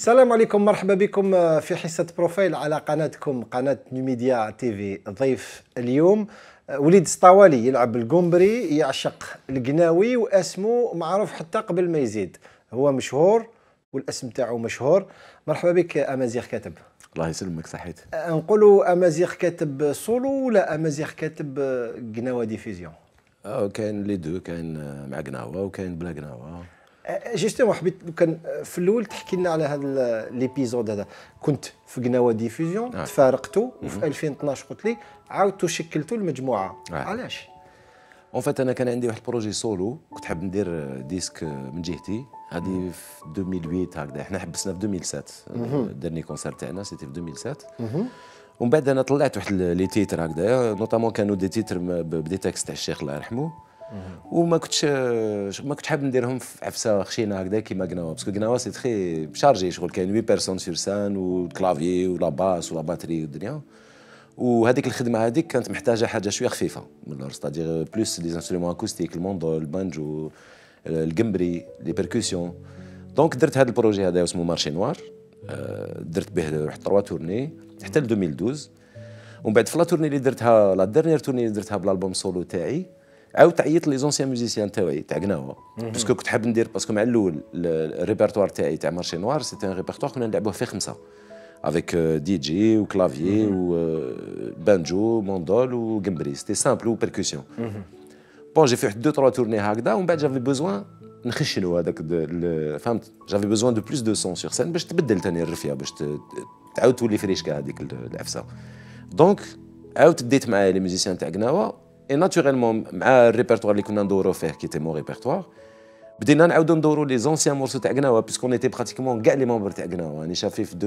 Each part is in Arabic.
السلام عليكم، مرحبا بكم في حصة بروفايل على قناتكم قناة نيوميديا تيفي. ضيف اليوم وليد سطوالي، يلعب القنبري، يعشق القناوي واسمه معروف حتى قبل ما يزيد، هو مشهور والاسم تاعو مشهور. مرحبا بك امازيغ كاتب. الله يسلمك، صحيت. نقولوا امازيغ كاتب سولو ولا امازيغ كاتب قناوه ديفيزيون؟ كاين لي دو، كاين مع قناوه وكاين بلا قناوه. جوستومون حبيت كان في الاول تحكي لنا على هذا ليبيزود هذا. كنت في قناوه ديفيزيون، تفارقتوا وفي 2012 قلت لي عاودتوا شكلتوا المجموعه. علاش؟ اون فيت انا كان عندي واحد البروجي سولو، كنت حاب ندير ديسك من جهتي. هذه في 2008 هكذا، احنا حبسنا في 2007. درني كونسير تاعنا سيتي في 2007. ومن بعد انا طلعت واحد لي تيتر هكذا، نوطامون كانوا دي تيتر بدي تكست تاع الشيخ الله يرحمه. وما كنتش حاب نديرهم في عفسه خشينه هكذا كيما قناوه، باسكو قناوه سي تري شارجي، شغل كاين 8 بيرسون سور سان والكلافيي ولا باس ولا باتري والدنيا. وهذيك الخدمه هذيك كانت محتاجه حاجه شويه خفيفه من الور، ستادير بلوس لي انسترومون اكوستيك، الموندول، البانجو، القنبري، لي بيركوسيون. دونك درت هذا البروجي هذا اسمه مارشي نوار. درت به واحد 3 تورني حتى ل 2012. ومن بعد في لا تورني اللي درتها، لا ديرنيير تورني اللي درتها بالالبوم سولو تاعي، عاودت عيطت لي زونسيان ميوزيسيان تاعي تاع قناوه، باسكو كنت حاب ندير، باسكو مع الاول الريبرتوار تاعي تاع مارشي نوار سيتي ان ريبرتوار كنا نلعبوه فيه 5 افيك دي جي وكلافيي وبانجو موندول وقنبري، سيتي سامبل وبيركوسيون. بون جي في واحد 2 3 تورني هكذا، ومن بعد جافي بوزوان نخشنوا هذاك، فهمت، جافي بوزوان دو بلوس دو سون سور سين باش تبدل ثاني الرفيه، باش تعاود تولي فريشكا هذيك العفسه. دونك عاودت بديت مع لي ميوزيسيان تاع قناوه، اي ناتوريلمون مع الريبرتوار اللي كنا ندورو فيه كي تي مون ريبرتوار، بدينا نعاودو ندورو لي زونسيان مورسو تاع قناوه، باسكو اون ايتي براتيكمون كاع لي ممبر تاع قناوه. راني شافي في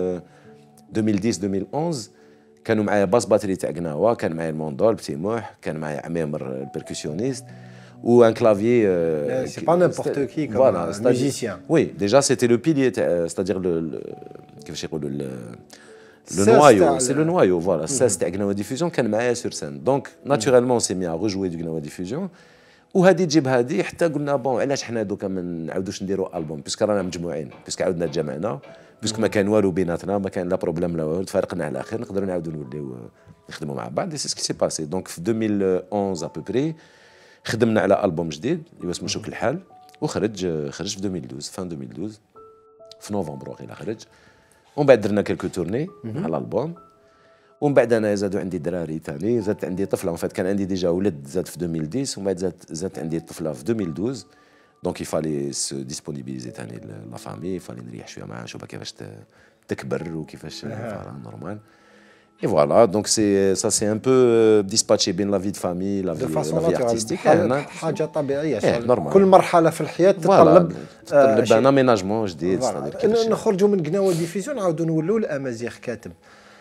2010 2011 كانوا معايا باس باتري تاع قناوه، كان معايا الموندول بتيموح، كان معايا عمامر البركوسيونيست وان كلافيي. سي با نيمبورت كي كوم ميوزيسيان. وي ديجا سيتي لو بيليي تاع، ستادير كيفاش يقولوا le noyau, c'est le noyau, voilà. Ça, c'était Gnawa Diffusion, كان معايا sur scène. Donc, naturellement, on s'est mis à rejouer du Gnawa Diffusion. وهذه تجيب هذه، حتى قلنا بون علاش حنا دوكا ما نعاودوش نديروا البوم، باسكو رانا مجموعين، باسكو عاودنا تجمعنا، باسكو ما كان والو بيناتنا، ما كان لا بروبليم لا والو، تفارقنا على خير، نقدروا نعاودوا نوليو نخدموا مع بعض. سي سكي سي باسي. دونك في 2011 ابوبري خدمنا على البوم جديد اللي اسمه شوك الحال، وخرج في 2012 فان 2012 في نوفمبر وقيلا خرج. ومن بعد درنا كلكو تورني على الالبوم. ومن بعد انا زادوا عندي دراري ثاني، زادت عندي طفله، فات كان عندي ديجا ولد زاد في 2010، ومن بعد زادت عندي طفله في 2012. دونك يفالي سو ديسبونيبيليزي ثاني لا فامي، يفالي نريح شويه معاها، نشوفها كيفاش تكبر وكيفاش نورمال. اي فوالا. دونك سي سا سي ان بو ديسباتشي بين لا في دو فامي لا في ارتستيك، حاجه طبيعيه. كل مرحله في الحياه تتطلب ان اميناجمون جديد. نخرجوا من قناوه ديفيزيون نعاودوا نولوا لامازيغ كاتب.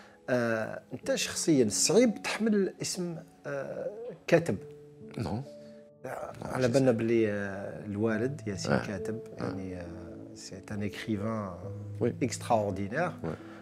انت شخصيا صعيب تحمل اسم كاتب؟ نو، على بالنا بلي الوالد ياسين كاتب يعني سي ان écrivain extraordinaire.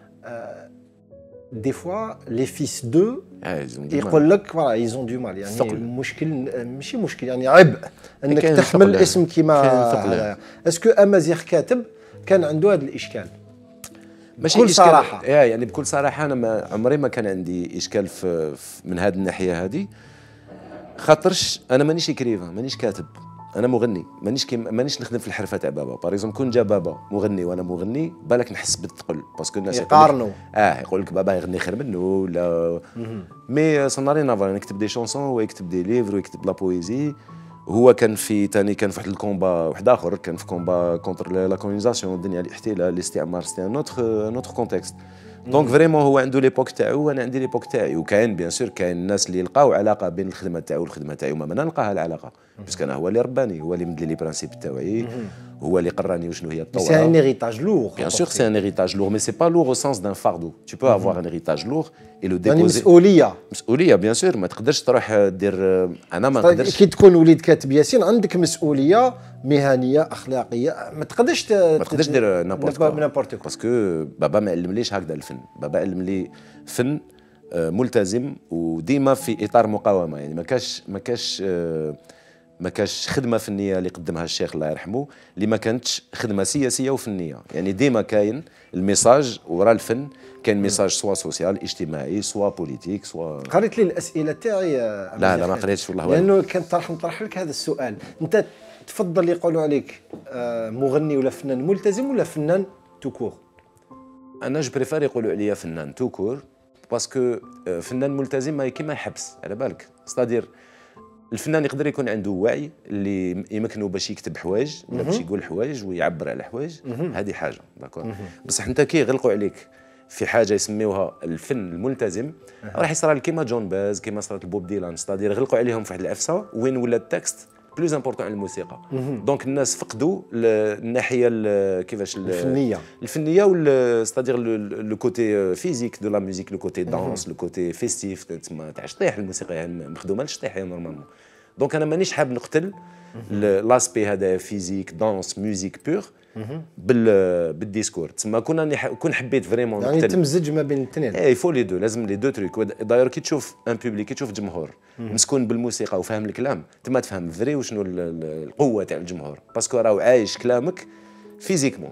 دي فوا لي فيس دو يقول لك فوالا ايزون دو مال، يعني مشكل، ماشي مشكل، يعني عبء انك تحمل اسم كيما. اسكو امازيغ كاتب كان عنده هذا الاشكال؟ ماشي بكل صراحه، يعني بكل صراحه انا ما عمري ما كان عندي اشكال في من هذه الناحيه هذه، خاطرش انا مانيش كريفان، مانيش كاتب، انا مغني، مانيش نخدم في الحرفه تاع بابا. باغ اكزومبل كون جا بابا مغني وانا مغني، بالك نحس بالثقل، باسكو الناس يقارنوا يقول لك بابا يغني خير منه ولا مي سوناري نافا. نكتب دي شونسون هو يكتب دي ليفر ويكتب لا بويزي. هو كان في ثاني كان في واحد الكومبا واحد اخر، كان في كومبا كونتر لا كولونيزاسيون، الدنيا الاحتلال الاستعمار، سيتي ان نوتر كونتكست. دونك فريمون هو عنده ليبوك تاعو وانا عندي ليبوك تاعي. وكاين بيان سور كاين الناس اللي يلقاو علاقه بين الخدمه تاعو والخدمه تاعي، وما انا نلقاها العلاقه، باسكو انا هو اللي رباني، هو اللي مدلي لي برانسيب تاعي، هو اللي قراني وشنو هي الطوره. سي ان هيريتاج لور، بيان سور سي ان هيريتاج لور، مي سي با لور او سونس دان فاردو. تو بو افوار ان هيريتاج لور اي لو ديبوزي، يعني مسؤوليه بيان سور. ما تقدرش تروح دير، انا ما نقدرش. كي تكون وليد كاتب ياسين عندك مسؤوليه مهنيه اخلاقيه، ما تقدرش دير نابورت كو، باسكو بابا ما علمليش هكذا الفن. بابا علم لي فن ملتزم وديما في اطار مقاومه، يعني ما كاش ما كانش خدمه فنيه اللي قدمها الشيخ الله يرحمه اللي ما كانتش خدمه سياسيه وفنيه. يعني ديما كاين الميساج وراء الفن، كاين ميساج سوا سوسيال اجتماعي سوا بوليتيك سوا. قريت لي الاسئله تاعي؟ لا ما قريتش والله. لانه كنت راح نطرح لك هذا السؤال. انت تفضل يقولوا عليك مغني ولا فنان ملتزم ولا فنان توكور؟ انا جو بريفير يقولوا عليا فنان توكور، باسكو فنان ملتزم ما كيما يحبس على بالك. ستادير الفنان يقدر يكون عنده وعي اللي يمكنه باش يكتب حوايج ولا باش يقول حوايج ويعبر على حوايج، هذه حاجه داكور. بصح انت كي يغلقوا عليك في حاجه يسميوها الفن الملتزم، راح يصرى لك كيما جون باز، كيما صرات لبوب ديلان. ستادير يغلقوا عليهم في واحد العفسه وين ولا التكست بلوز امبورطون على الموسيقى. دونك الناس فقدوا الناحيه كيفاش الفنيه ولا ستادير لو كوتي فيزيك دو لا ميوزيك، لو كوتي دانس، لو كوتي فيستيف تاع الشطيح. الموسيقى يعني مخدومه للشطيح نورمالمون. دونك انا مانيش حاب نقتل لاسبي هذا فيزيك دانس ميوزيك بور بالديسكور. تسمى كون حبيت فريمون يعني تمزج ما بين الاثنين. اي فو لي دو، لازم لي دو تروك. داير كي تشوف ان بوبليك، كي تشوف جمهور مسكون بالموسيقى وفاهم الكلام، تما تفهم فري وشنو القوه تاع الجمهور، باسكو راهو عايش كلامك فيزيكمون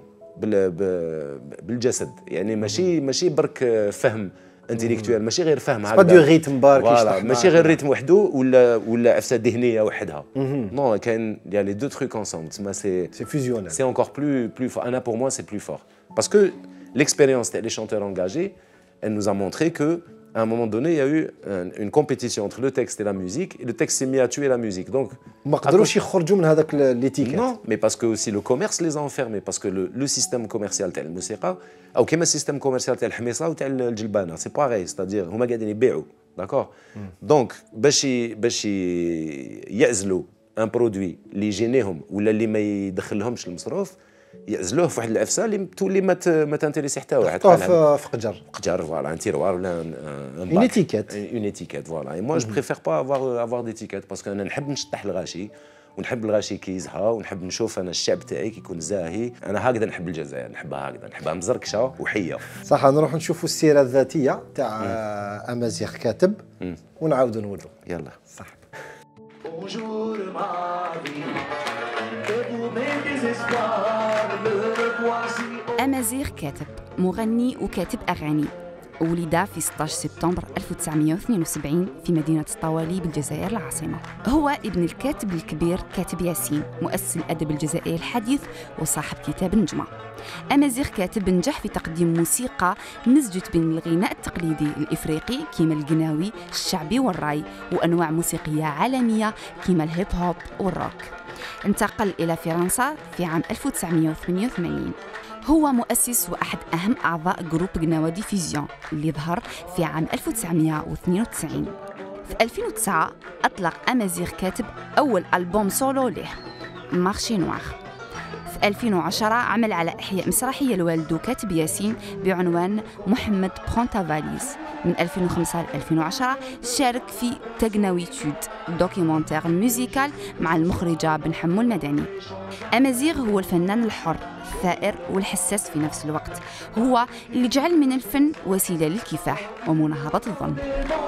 بالجسد. يعني ماشي برك فهم انتيليكتوال، ماشي غير فهم هكذا. دو ريتم بارك، ماشي غير ريتم وحده ولا عفسه ذهنيه وحدها. نو كاين يعني دو تروك انصومبل. تسمى سي فيزيونيل، سي انكور بلو فور. انا بور موا سي بلو فور باسكو l'expérience des chanteurs engagés, elle nous a montré que à un moment donné, il y a eu une compétition entre le texte et la musique, et le texte s'est mis à tuer la musique. Donc, ما قدروش يخرجوا من هذاك ليتيكيت. Non, mais parce que aussi le commerce les a enfermés, parce que le système commercial تاع الموسيقى او كيما السيستم كوميرسيال تاع الحميصه وتاع الجلبانه سي باغي، ستادير هما قاعدين يبيعوا داكور. دونك باش يعزلوا ان برودوي اللي يجينيهم ولا اللي ما يدخلهمش المصروف، يعزلوه في واحد العفسه اللي تولي ما تانتيريسي حتى واحد. حطوه في قجر فوالا ان تيروار ولا اون ايتيكيت. اون ايتيكيت فوالا. اي موا جو بريفير با افوار ديتيكيت، باسكو انا نحب نشطح الغاشي ونحب الغاشي كي يزهى، ونحب نشوف انا الشعب تاعي كي يكون زاهي. انا هكذا نحب الجزائر، نحبها هكذا، نحبها مزركشه وحيه. صح. نروح نشوفوا السيره الذاتيه تاع امازيغ كاتب ونعاودوا نولوا. يلا صح. أمازيغ كاتب مغني وكاتب أغاني. ولد في 16 سبتمبر 1972 في مدينة الطوالي بالجزائر العاصمة. هو ابن الكاتب الكبير كاتب ياسين، مؤسس الأدب الجزائري الحديث وصاحب كتاب النجمة. أمازيغ كاتب نجح في تقديم موسيقى مزجت بين الغناء التقليدي الإفريقي كيما القناوي الشعبي والراي، وأنواع موسيقية عالمية كيما الهيب هوب والروك. انتقل إلى فرنسا في عام 1988. هو مؤسس وأحد أهم أعضاء جروب قناوة ديفيزيون اللي ظهر في عام 1992. في 2009 أطلق أمازيغ كاتب أول ألبوم سولو له مارشي نوار. في 2010 عمل على إحياء مسرحية لوالده كاتب ياسين بعنوان محمد برونتا فاليز. من 2005 ل 2010 شارك في تقناويتود دوكيومنتير ميوزيكال مع المخرجة بن حمو المدني. أمازيغ هو الفنان الحر الثائر والحساس في نفس الوقت، هو اللي جعل من الفن وسيلة للكفاح ومناهضة الظلم.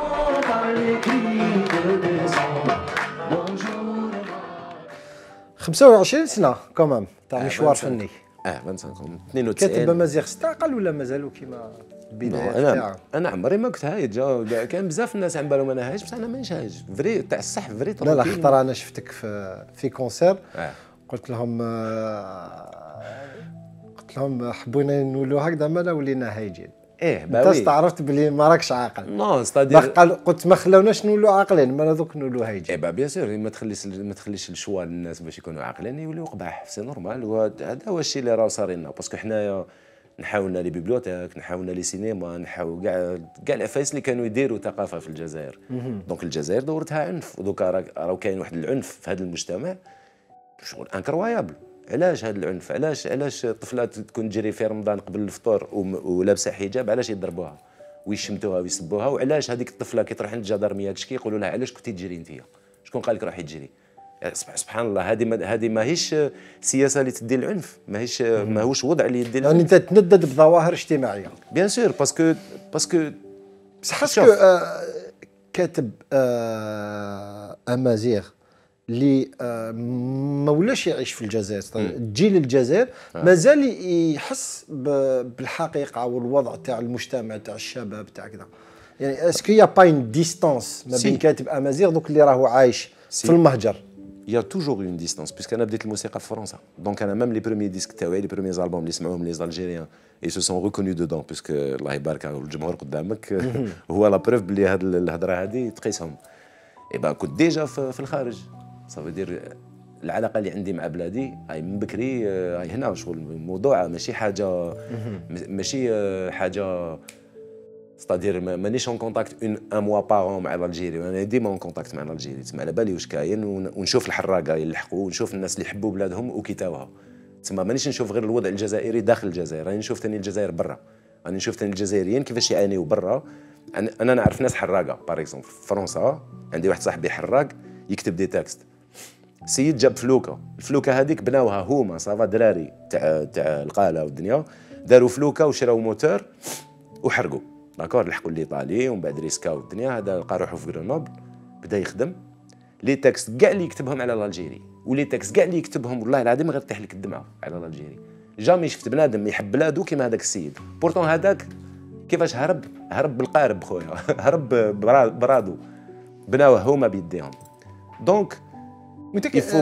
25 سنه كمان تاع مشوار فني. 25 كاتب أمازيغ استعقل ولا مازالوا كيما البدايات تاعو؟ انا عمري ما كنت هايج. كان بزاف الناس على بالهم انا هايج، بصح انا مانيش هايج فري تاع الصح فري. لا خطر انا شفتك في كونسير قلت لهم حبينا نولوا هكذا مالا ولينا هايجين. باوي انت استعرفت بلي ما راكش عاقل. نو ستادير قلت ما خلاوناش نولوا عاقلين، مالا دوك نولوا هايجين. بيان سور ما تخليش الشوا للناس باش يكونوا عاقلين يوليو قباح، سي نورمال. وهذا هو الشيء اللي راه صار لنا، باسكو حنايا نحاولنا لي بيبليوتيك، نحاولنا لي سينما، نحاول كاع العفايس اللي كانوا يديروا ثقافه في الجزائر. دونك الجزائر دورتها عنف، ودوكا راه كاين واحد العنف في هذا المجتمع شغل انكرويابل. علاش هذا العنف؟ علاش الطفلات تكون تجري في رمضان قبل الفطور ولابسه حجاب، علاش يضربوها ويشمتوها ويسبوها؟ وعلاش هذيك الطفله كي تروح عند الجدارميه تشكي يقولوا لها علاش كنتي تجري انت؟ شكون قال لك روحي تجري؟ سبحان الله، هذه ماهيش سياسه اللي تدي العنف، ماهوش وضع اللي يدي العنف. يعني انت تندد بظواهر اجتماعيه. بيان سور باسكو بصح كاتب امازيغ اللي ما ولاش يعيش في الجزائر، جيل الجزائر مازال يحس بالحقيقه والوضع تاع المجتمع تاع الشباب تاع كذا. يعني اسكو يا با اون ديستانس ما بين كاتب امازيغ دوك اللي راهو عايش في المهجر؟ Il y a toujours une distance puisque انا بديت الموسيقى في فرنسا. دونك انا ميم لي بروميي ديسك تاعي لي بروميي البوم اللي سمعوهم لي زالجيريان اي سو سون ريكونو دودون باسكو الله يبارك الجمهور قدامك هو لا بروف بلي هاد الهضره هذه تقيسهم. اي با كنت ديجا في الخارج صافي دير العلاقه اللي عندي مع بلادي هاي من بكري هاي هنا شغل الموضوع ماشي حاجه ستادير مانيش اون كونتاكت ان موا بارون مع الجيري. انا ديما اون كونتاكت مع الجيري تسمى على بالي واش كاين ونشوف الحراقه يلحقوا ونشوف الناس اللي يحبوا بلادهم وكيتاوها تسمى مانيش نشوف غير الوضع الجزائري داخل الجزائر راني نشوف ثاني الجزائر برا راني نشوف ثاني الجزائريين كيفاش يعانيوا برا. انا نعرف ناس حراقه باغ اكزومبل في فرنسا عندي واحد صاحبي حراق يكتب دي تكست سيد جاب فلوكه الفلوكه هذيك بناوها هما صافا دراري تاع القاله والدنيا داروا فلوكه وشراو موتور وحرقوا داكور لحقوا الايطالي ومن بعد ريسكاو الدنيا هذا لقى روحو في غرونوبل بدا يخدم لي تكست كاع اللي يكتبهم على الجيري ولي تكست كاع اللي يكتبهم والله العظيم غير تحلك الدمعه على الجيري. جامي شفت بنادم يحب بلادو كيما هذاك السيد بورتون هذاك كيفاش هرب بالقارب خويا هرب برادو بناوه هما بيديهم. دونك فو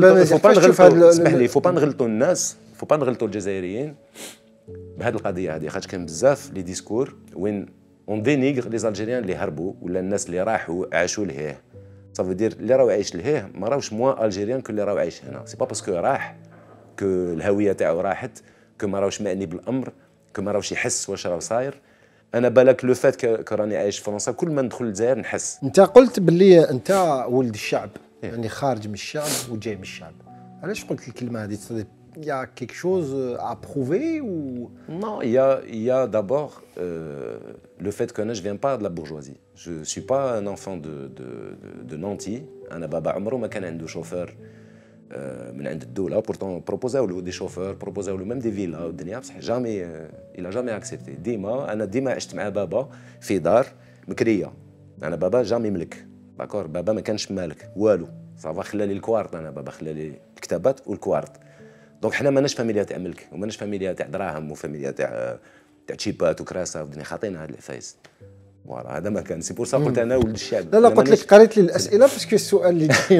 با نغلطوا الناس فو با نغلطوا الجزائريين بهذه القضيه هذه خاطر كان بزاف لي ديسكور وين اون دينيغ لي زالجيريان اللي هربوا ولا الناس اللي راحوا عاشوا لهيه صافي دير اللي راهو عايش لهيه ما راهوش موا الجيريان كو اللي راهو عايش هنا سي با باسكو راح كو الهويه تاعو راحت كو ما راهوش معني بالامر كو ما راهوش يحس واش راه صاير. انا بالك لو فات كراني عايش في فرنسا كل ما ندخل للجزائر نحس. انت قلت باللي انت ولد الشعب يعني خارج من الشعب وجاي من الشعب علاش قلت الكلمه هذه؟ Il y a quelque chose à prouver ou Non, il y a d'abord le fait que je viens pas de la bourgeoisie. Je suis pas un enfant de nantis. أنا بابا عمره ما كان عنده شوفير من عند الدولة. Pourtant proposaو له دي شوفير proposaو له même des villas والدنيا بصح jamais il a jamais accepté. ديما عشت مع بابا في دار مكرية. أنا بابا جامي ملك. داكور بابا ما كانش مالك والو. صافا خلى لي الكوارت أنا بابا خلى لي الكتابات والكوارت. دونك حنا ماناش فاميليا تاع ملك وماناش فاميليا تاع دراهم وفاميليا تاع تشيبات وكراسه والدنيا خاطينا هاد العفايس فوالا هذا ما كان سي بور سا قلت انا ولد الشعب. لا قلت لك قريت لي الاسئله باسكو السؤال اللي جاي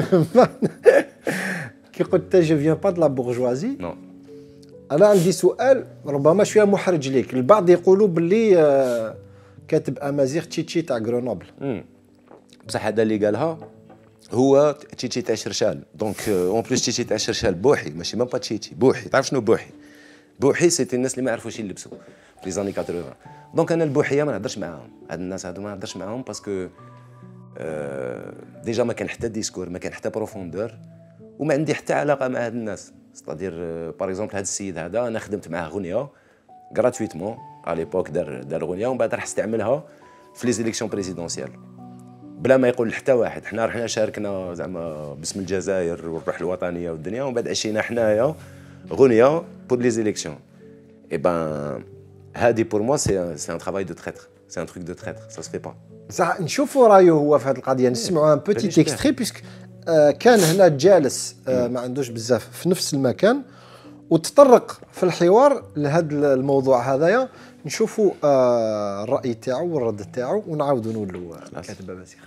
كي قلت جو فيان با دو لا بورجوازي نو انا عندي سؤال ربما شويه محرج ليك. البعض يقولوا باللي كاتب امازيغ تشيتشي تاع غرونوبل بصح هذا اللي قالها هو تشيتشي تاع شرشال دونك اون بليس تشيتشي تاع شرشال بوحي ماشي مام با تشيتشي بوحي. تعرف شنو بوحي سيتي الناس اللي ما يعرفوش يلبسوا في زاني 80 دونك انا البوحيه ما نهضرش معاهم هاد الناس هادو ما نهضرش معاهم باسكو ديجا ما كان حتى ديسكور ما كان حتى بروفوندور وما عندي حتى علاقه مع هاد الناس ستادير باغ اكزومبل هاد السيد هذا انا خدمت معاه غنيه غراتويتمون على ليبوك دار غنيه ومن بعد راح استعملها في لي زيليكسيون بريزيدونسيال بلا ما يقول حتى واحد. حنا رحنا شاركنا زعما باسم الجزائر والروح الوطنيه والدنيا ومن بعد عشينا حنايا غنيه بور لي زيليكسيون. اي بان هادي بور موا سي ان ترافاي دو تريتر سي ان تروك دو تريتر سا سو في با. صح نشوفوا رايو هو في هذه القضيه نسمعوا ان بوتي تيكستري بيسك كان هنا جالس ما عندوش بزاف في نفس المكان وتطرق في الحوار لهذا الموضوع هذايا. نشوفوا الرأي تاعو والرد تاعو ونعاودوا نقولوا كاتب امازيغ.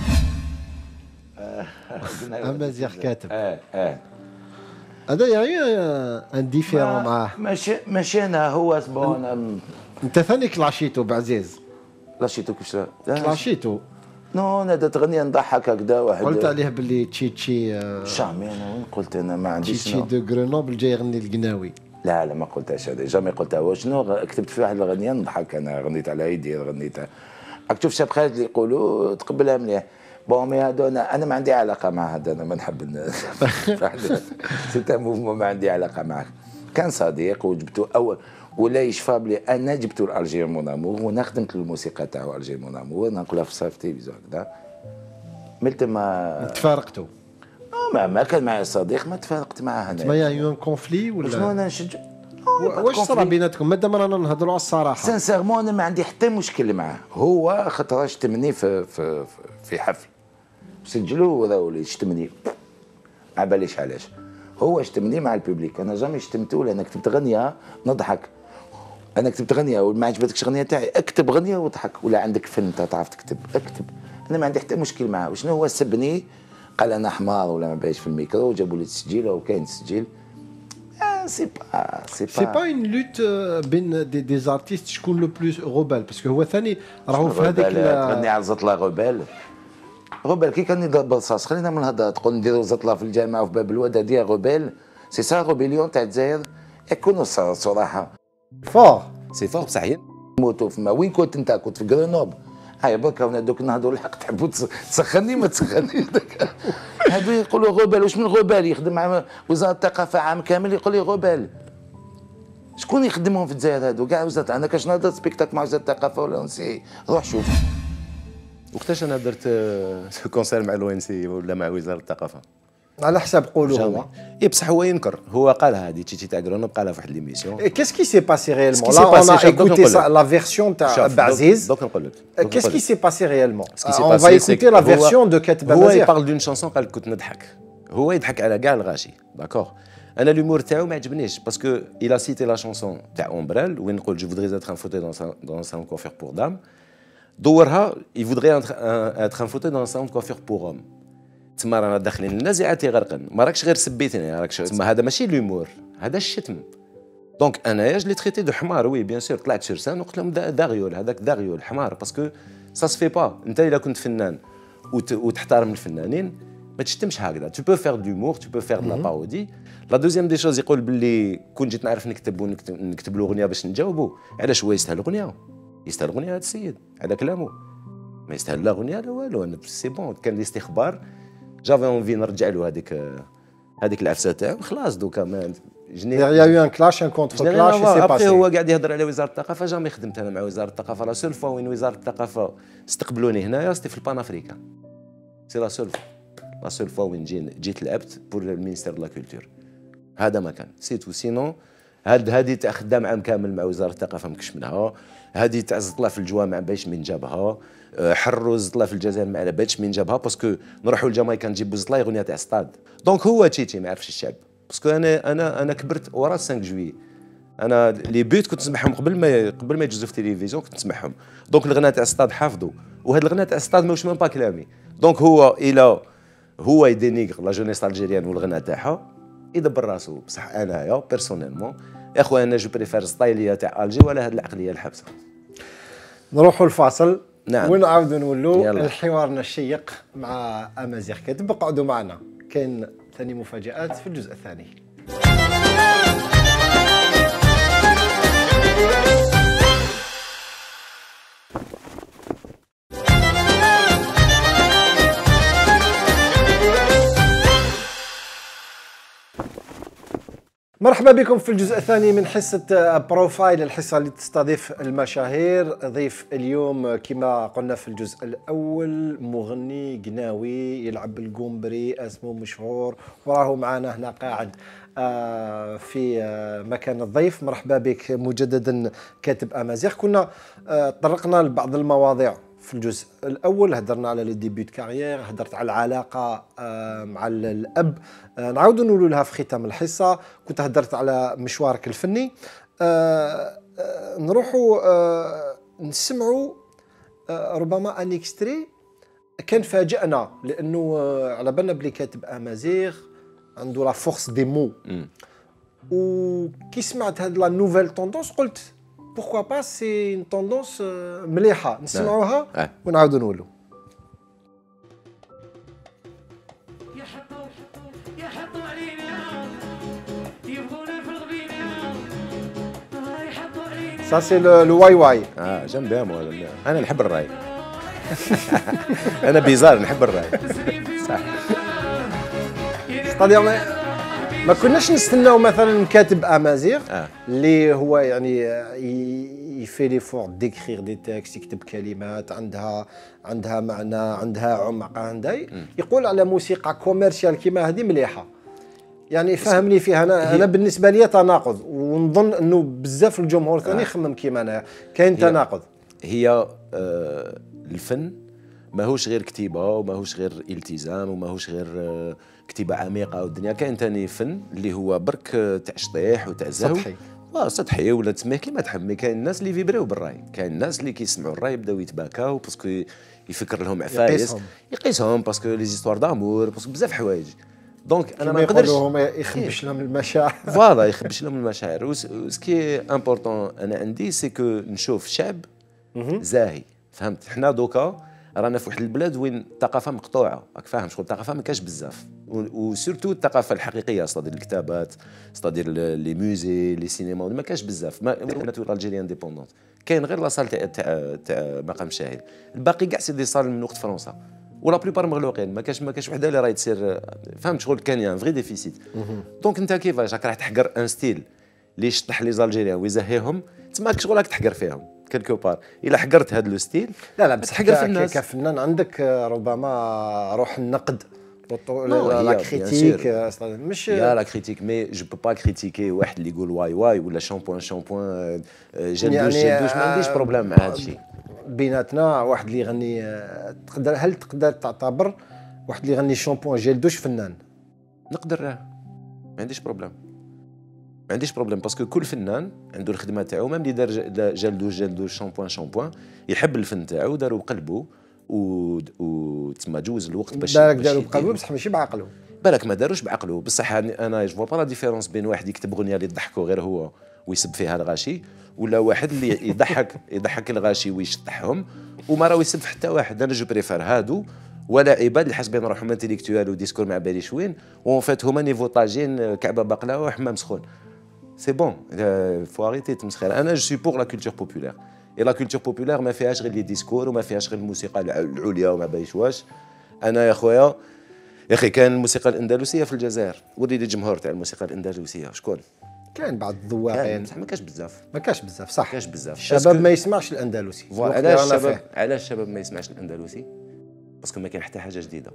امازيغ كاتب هذا يعني ان ديفيرون معاه ماشي انا هو سبون انت ثاني كلاشيتو بعزيز لاشيتو كيفاش كلاشيتو نو انا تغني نضحك هكذا واحد قلت عليه باللي تشيتشي شامي انا وين قلت انا ما عنديش تشيتشي دو غرونوبل جاي يغني القناوي. لا ما قلتهاش هذا جامي قلتها. شنو كتبت في واحد الاغنيه نضحك انا غنيت على يدي غنيت راك تشوف شاب خالد اللي يقولوا تقبلها مليح بون مي هادو انا ما عندي علاقه مع هذا انا ما نحب سيتا موفمون ما عندي علاقه معه. كان صديق وجبته اول ولا يشفى بلي انا جبته لالجير مون امور وانا خدمت الموسيقى تاعو الجير مون امور نقولها في صيفطي بيزو هكذا ملت ما تفارقتوا ما كان معايا صديق ما تفارقت معاه انا. ما يون كونفلي ولا شنو انا نشجع واش صرا بيناتكم مادام رانا نهضروا على الصراحه؟ سانسيرمون انا ما عندي حتى مشكل معاه. هو خاطر شتمني في حفل سجلوا وراو لي شتمني عباليش علاش. هو شتمني مع البوبليك، انا جامي شتمته لان كتبت غنيه نضحك. انا كتبت غنيه وما عجبتكش غنيه تاعي، اكتب غنيه واضحك، ولا عندك فن انت تعرف تكتب اكتب. انا ما عندي حتى مشكل معاه. وشنو هو سبني قال انا حمار ولا ما بايش في الميكرو، وجابوا لي التسجيل وكاين تسجيل. سي با اون لوت بين دي زارتيست شكون لو بلوس غوبال، باسكو هو ثاني راهو في هذيك تغني على زطله غوبال. غوبال كي كان يضرب بالرصاص، خلينا من الهضره تقول نديروا زطله في الجامعه وفي باب الواد هذه غوبال. سي سا غوبيليون تاع الجزائر. يكونوا صراحه فور سي فور بصح موتوا فما. وين كنت انت؟ كنت في جرينوبل. هاي برك رانا دوك نهضروا الحق، تحبوا تسخني ما تسخنيش. هادو يقولوا غوبال. واش من غوبال؟ يخدم مع وزاره الثقافه عام كامل يقول لي غوبال. شكون يخدمهم في الجزائر هادو كاع؟ وزاره انا كاش نهضر سبيكتاك مع وزاره الثقافه ولا نسي. روح شوف. وقتاش انا درت كونسير مع الو ان سي ولا مع وزاره الثقافه على حسب قولوا هو. اي بصح هو ينكر. هو قالها هذه تيتي تاع غرونوب قالها في واحد ليميسيون. Qu'est-ce qui s'est passé réellement? Là, on a écouté la version تاع Baziz. Donc نقول لك. Qu'est-ce qui s'est passé réellement? On va écouter la version de Kateb Amazigh. هو يبارل دون شانسون قال كنت نضحك. هو يضحك على كاع الغاشي، داكور. انا لومور تاعو ما عجبنيش باسكو il a cité la chanson تاع اومبريل وين نقول جو فودري être un fauteuil dans un salon de coiffure pour dames. دورها il voudrait être un fauteuil dans un salon de coiffure pour hommes. تما رانا داخلين النازعات غرقا، ما راكش غير سبيتني، راكش تما هذا ماشي لومور، هذا الشتم. دونك انايا جو لي تريتي دو حمار. وي بيان سور طلعت سور سان وقلت لهم داغيول، هذاك داغيول حمار، باسكو سا سفي با. انت الا كنت فنان وتحترم الفنانين ما تشتمش هكذا. تو بو فير دو لومور، تو بو فير دو لا بارودي. لا دوزيام دي شوز يقول باللي كون جيت نعرف نكتب له اغنيه باش نجاوبه. علاش هو يستاهل اغنيه؟ يستاهل اغنيه هذا السيد، هذا كلامه ما يستاهل لا اغنيه لا والو. انا سي بون كان الاستخبار جافي اونفي نرجع له هذيك العفسه تاعو خلاص. دوكا ما جني يا يو ان كلاش ان كونتر كلاش سي باسي. هو قاعد يهضر على وزاره الثقافه. جامي خدمت انا مع وزاره الثقافه. لا سول فوا وين وزاره الثقافه استقبلوني هنايا سيتي في البان افريكان. سي لا سول فوا وين جيت لعبت بور المينستير دو لا كولتور. هذا ما كان سي تو. سينون هذه تاع خدام عام كامل مع وزاره الثقافه ما كش منها. هذه تاع زطله في الجوامع باش من جابها. حروا زطله في الجزائر ما على بالش من جابها باسكو نروحوا لجامايكا نجيبوا زطله اغنيه تاع ستاد. دونك هو تيتي ما يعرفش الشعب باسكو انا كبرت ورا 5 جويي. انا لي بيوت كنت نسمعهم قبل ما يجوزوا في التلفزيون كنت نسمعهم. دونك الغناء تاع ستاد حافظوا. وهذا الغناء تاع ستاد ماهوش ميم با كلامي. دونك هو يدينيغ لا جونيس الجيريان والغناء تاعها يدبر راسو. بصح انايا بيرسونيلمون يا خويا انا جو بريفير ستايليه تاع الجي ولا هذه العقليه الحبسه. نروحوا الفاصل. نعم. ونعاودوا نولوا الحوارنا الشيق مع امازيغ كاتب. اقعدوا معنا، كاين ثاني مفاجآت في الجزء الثاني. مرحبا بكم في الجزء الثاني من حصة بروفايل، الحصة اللي تستضيف المشاهير. ضيف اليوم كما قلنا في الجزء الأول مغني قناوي يلعب بالقومبري، اسمه مشهور وراهو معنا هنا قاعد في مكان الضيف. مرحبا بك مجددا كاتب أمازيغ. كنا طرقنا لبعض المواضيع في الجزء الأول، هدرنا على لي ديبي دو كارير، هدرت على العلاقة مع الأب. نعاودوا نقولوا لها في ختام الحصة. كنت هدرت على مشوارك الفني. نروحوا نسمعوا ربما ان اكستري كان فاجئنا، لأنه على بالنا بلي كاتب أمازيغ عنده لا فورس دي مو. وكي سمعت هاد لا نوفيل توندونس قلت pourquoi pas c'est une tendance مليحة. نسمعوها ونعاودوا نقولوا. يحطوا علينا يبغونا في الغبينة يحطوا علينا. Ça c'est le واي واي. جنب بيها انا نحب الراي. انا بيزار نحب الراي. صح. ما كناش نستناو مثلا كاتب امازيغ اللي هو يعني يفي لي فور ديكريغ دي تيكست، يكتب كلمات عندها معنى، عندها عمق، عندها يقول على موسيقى كوميرشال كيما هذه مليحه. يعني فهمني فيها. انا بالنسبه لي تناقض، ونظن انه بزاف الجمهور ثاني يخمم كيما انا. كاين تناقض. هي الفن ماهوش غير كتيبه وماهوش غير التزام وماهوش غير كتيبه عميقه والدنيا. كاين ثاني فن اللي هو برك تاع شطيح وتاع زهو سطحي. سطحي ولا تسميه كيما تحب. مي كاين الناس اللي فيبريو بالراي، كاين الناس اللي كيسمعوا الراي يبداو يتباكاو باسكو يفكر لهم عفايس، يقيسهم باسكو لي زيستوار دامور، باسكو بزاف حوايج. دونك انا ما نقدرش يخبش لهم المشاعر. فوالا يخبش لهم المشاعر. وسكي امبورطون انا عندي سي كو نشوف شعب زاهي. فهمت؟ حنا دوكا رانا في واحد البلاد وين الثقافه مقطوعه، راك فاهم شغل الثقافه ما كاش بزاف، وسورتو الثقافه الحقيقيه صدر الكتابات، صدر لي موزي لي سينما ما كاش بزاف. ما ناتور الجيري انديبوندونت كاين غير لا صال تاع مقام شاهد، الباقي كاع سي دي صال من وقت فرنسا ولا بليبار مغلوقين. ما كاش وحده اللي راهي تصير. فهمت شغل كان يان فغي ديفيسيت. دونك انت كيفاش راك تحقر ان ستيل اللي يشطح لي زالجيريان ويزهيهم، تسمى شغل راك تحقر فيهم كلكو بار. الا حقرت هذا لو ستيل لا بس تحقر في الناس. كفنان عندك ربما روح النقد، لا كريتيك مش يا لا كريتيك. مي جو بو با كريتيكي واحد اللي يقول واي واي ولا شامبوان جلدوش ما عنديش بروبليم مع هذا الشيء. بيناتنا واحد اللي يغني هل تقدر تعتبر واحد اللي يغني شامبوان جلدوش فنان؟ نقدر، ما عنديش بروبليم، ما عنديش بروبليم باسكو كل فنان عنده الخدمه تاعو. ميم اللي دار جلدوش شامبوان يحب الفن تاعو دارو بقلبه وتسمى جوز الوقت باش دارو بقلبه بصح ماشي بعقله. بالك ما داروش بعقله بصح. انا جو با لا ديفيرونس بين واحد يكتب اغنيه اللي تضحكوا غير هو ويسب فيها الغاشي، ولا واحد اللي يضحك الغاشي ويشطحهم وما راهو يسب حتى واحد. انا جو بريفير هادو ولا عباد اللي حاسبين روحهم انتيليكتوال وديسكور مع باليش وين، وان فات هما نيفو طاجين كعبه بقلاوه وحمام سخون. سي بون فو اريتي تمسخير. انا جو سوي بور لا كولتور بوبولير، اي لا كولتور بوبولير ما فيهاش غير لي ديسكور وما فيهاش غير الموسيقى العليا وما باليش واش. انا يا خويا يا اخي كان الموسيقى الاندلسيه في الجزائر، وري لي الجمهور تاع الموسيقى الاندلسيه شكون كاين بعض الذواقين بصح ما كاش بزاف، صح. كاش بزاف. الشباب ما يسمعش الاندلسي. علاش الشباب ما يسمعش الاندلسي؟ باسكو ما كاين حتى حاجه جديده.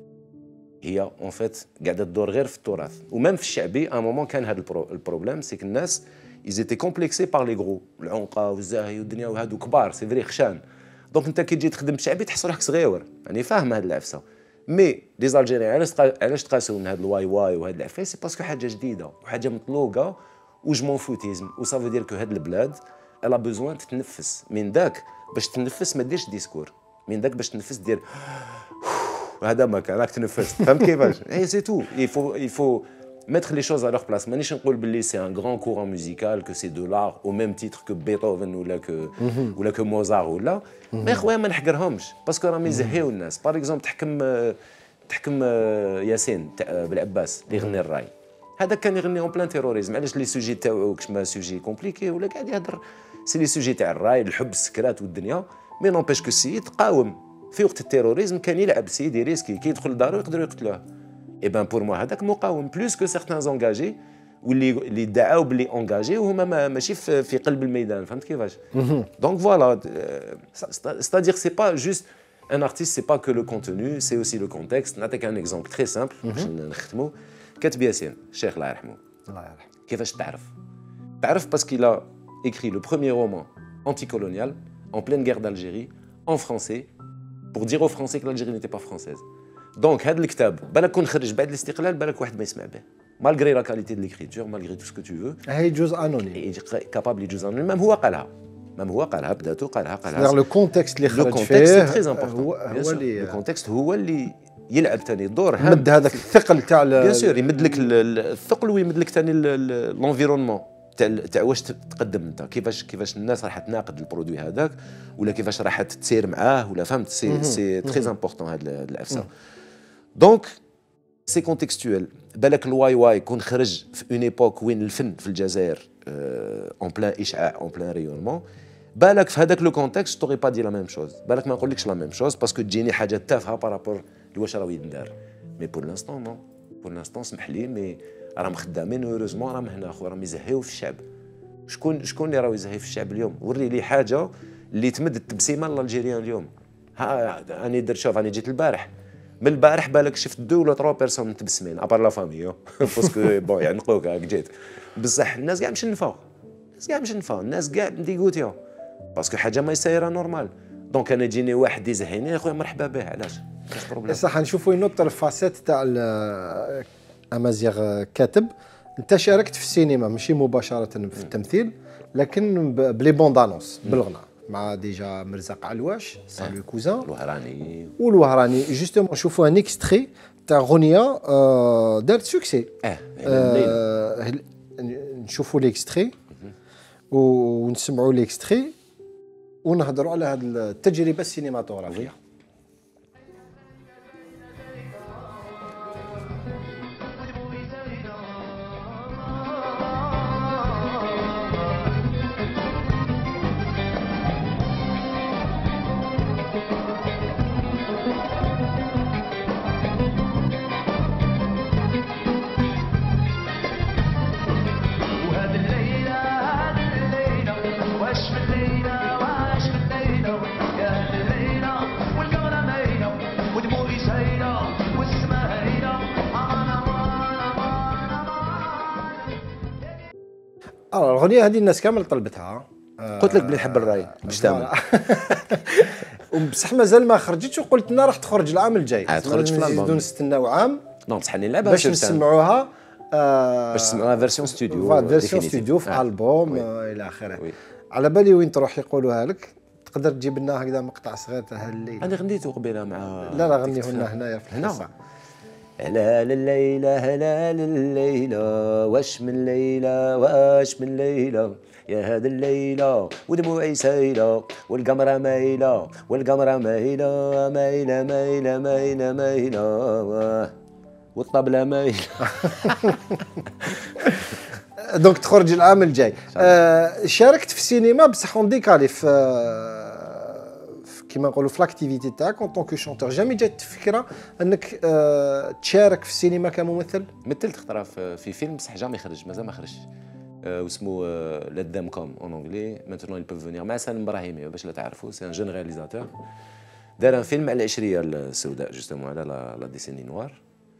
هي اون فيت قاعده تدور غير في التراث. ومام في الشعبي ان مومون كان هذا البروبليم، سي الناس ايزيتي كومبلكسي بار لي غرو، العنقه والزاهي والدنيا وهادو كبار سي فري خشان. دونك انت كي تجي تخدم شعبي تحس روحك صغير، يعني فاهم هاد العفسه. مي لي زالجيريان علاش تقاسوا من هاد الواي واي وهاد العفايس؟ سي باسكو حاجه جديده وحاجه مطلوقه وجمون فوتيزم. و سافو دير كو هاد البلاد الا بوزوان تتنفس. من داك باش تنفس ما ديرش ديسكور، من داك باش تنفس دير هذا ما كان راك تنفس. فهمت كيفاش؟ اي سي تو. يفو mettre les choses à leur place. مانيش نقول باللي سي ان غران كورون ميوزيكال كو سي دو لار او ميم تيتر كو بيتهوفن ولا كو موزار ولا. ما خويا ما نحقرهمش باسكو راهم يزهيو الناس. باغ اكزومبل تحكم ياسين تاع بالعباس اللي يغني الراي، هذا كان يغني اون بلان تيروريزم. علاش لي سوجي تاعو كشما سوجي كومبليكي ولا قاعد يهضر سي لي سوجي تاع الراي الحب السكرات والدنيا. مي نوبيش كو السيد قاوم في وقت التيروريزم، كان يلعب سيدي ريسكي كي يدخل لدارو يقدروا يقتلوه. اي بان بور موا هذاك مقاوم بلوس كو سيغتان زونجاجي واللي ادعاو باللي اونجاجي وهما ماشي في قلب الميدان. فهمت كيفاش؟ دونك فوالا ستادير سي با جوست ان ارتيست، سي با كو لو كونتوني، سي اوسي لو كونتكست. نعطيك ان اكزومبل تري سامبل باش نختمو. كاتب ياسين الشيخ الله يرحمه، الله يرحمه، كيفاش تعرف باسكو il a écrit le premier roman anticolonial en pleine guerre d'Algérie en français pour dire aux Français que l'Algérie n'était pas française. دونك هذا الكتاب بالك كون خرج بعد الاستقلال بالك واحد ما يسمع به مالغري لا كاليتي دو ليكريتور مالغري تو سكو تو فو. هي جزء انونيم كابابل جزء انونيم. مام هو قالها بداتو قالها لو كونتكست اللي خرج فيه تري امبورطون. هو اللي لو كونتكست هو اللي يلعب ثاني دور هام. يمد هذاك الثقل تاع بيان سور يمد لك الثقل ويمد لك ثاني لونفيرونمون تاع واش تقدم انت، كيفاش الناس راح تناقد البرودوي هذاك ولا كيفاش راح تسير معاه ولا فهمت. سي تري امبورطون هذا العفسه. دونك سي كونتكستويل. بالك الواي واي كون خرج في اون ايبوك وين الفن في الجزائر اون بلان اشعاع اون بلان ريونمون، بالك في هذاك لو كونتكست توري با دي لا ميم شوز. بالك ما نقولكش لا ميم شوز باسكو تجيني حاجه تافهه بارابور لواش راه يندار. مي بور لانستون نو، بور لانستون سمح لي مي راهم خدامين اوروزمون راهم هنا اخو راهم يزهيو في الشعب. شكون اللي راهو يزهي في الشعب اليوم؟ وري لي حاجه اللي تمد التبسيمه للجيريان اليوم. ها اني درت شوف اني جيت البارح من البارح بالك شفت 2 ولا 3 بيرسون متبسمين ابار لا فامي باسكو بون يعني نقولك هاك جيت بصح الناس كاع مش نفاو، الناس كاع منديغوتيو باسكو حاجه ما يسايره نورمال. دونك انا يجيني واحد يزهيني يا خويا مرحبا به، علاش؟ ماشي بروبليم. صح نشوفوا نوت الفاسيت تاع امازيغ كاتب. انت شاركت في السينما ماشي مباشره في التمثيل، لكن بلي بوندانونس بالغناء مع ديجا مرزق علواش سالو كوزان الوهراني والوهراني. جوستومون نشوفوا ان اكستري تاع غنيه دارت سوكسي. نشوفوا ليكستري ونسمعوا ليكستري ونهضروا على هذه التجربه السينماتوغرافيه. الأغنية هذه الناس كامل طلبتها. قلت لك بلي نحب الراي باش تعمل. بصح مازال ما خرجتش وقلت لنا راح تخرج العام الجاي. تخرج في الالبوم. نزيدو نستناو عام. نو بصح نلعبها باش نسمعوها. باش نسمعوها فيرسيون ستوديو. فيرسيون ستوديو في ألبوم إلى آخره. على بالي وين تروح يقولوها لك. تقدر تجيب لنا هكذا مقطع صغير تاع هالليل. أنا غنيتو قبيله مع. لا غنيه لنا هنايا في الحصة. هلال الليلة هلال الليلة واش من ليلة واش من ليلة يا هاد الليلة ودموعي سايلة والقمرة مايلة والقمرة مايلة مايلة مايلة مايلة مايلة والطبلة مايلة. دونك تخرج العام الجاي. شاركت في السينما بصح اون ديكالي كيما نقولوا في لاكتيفيتي تاعك اون طونك شونتور. جامي جات فكره انك تشارك في السينما كممثل؟ مثلت خطره في فيلم بصح جامي خرج، مازال ما خرجش، واسمه لا دام كوم اون انجلي مانتونون يل بوف فونير مع سالم ابراهيمي باش لا تعرفوا. سي ان جون رياليزاتور دار ان فيلم على العشريه السوداء جوستومون على لا ديسيني نوار.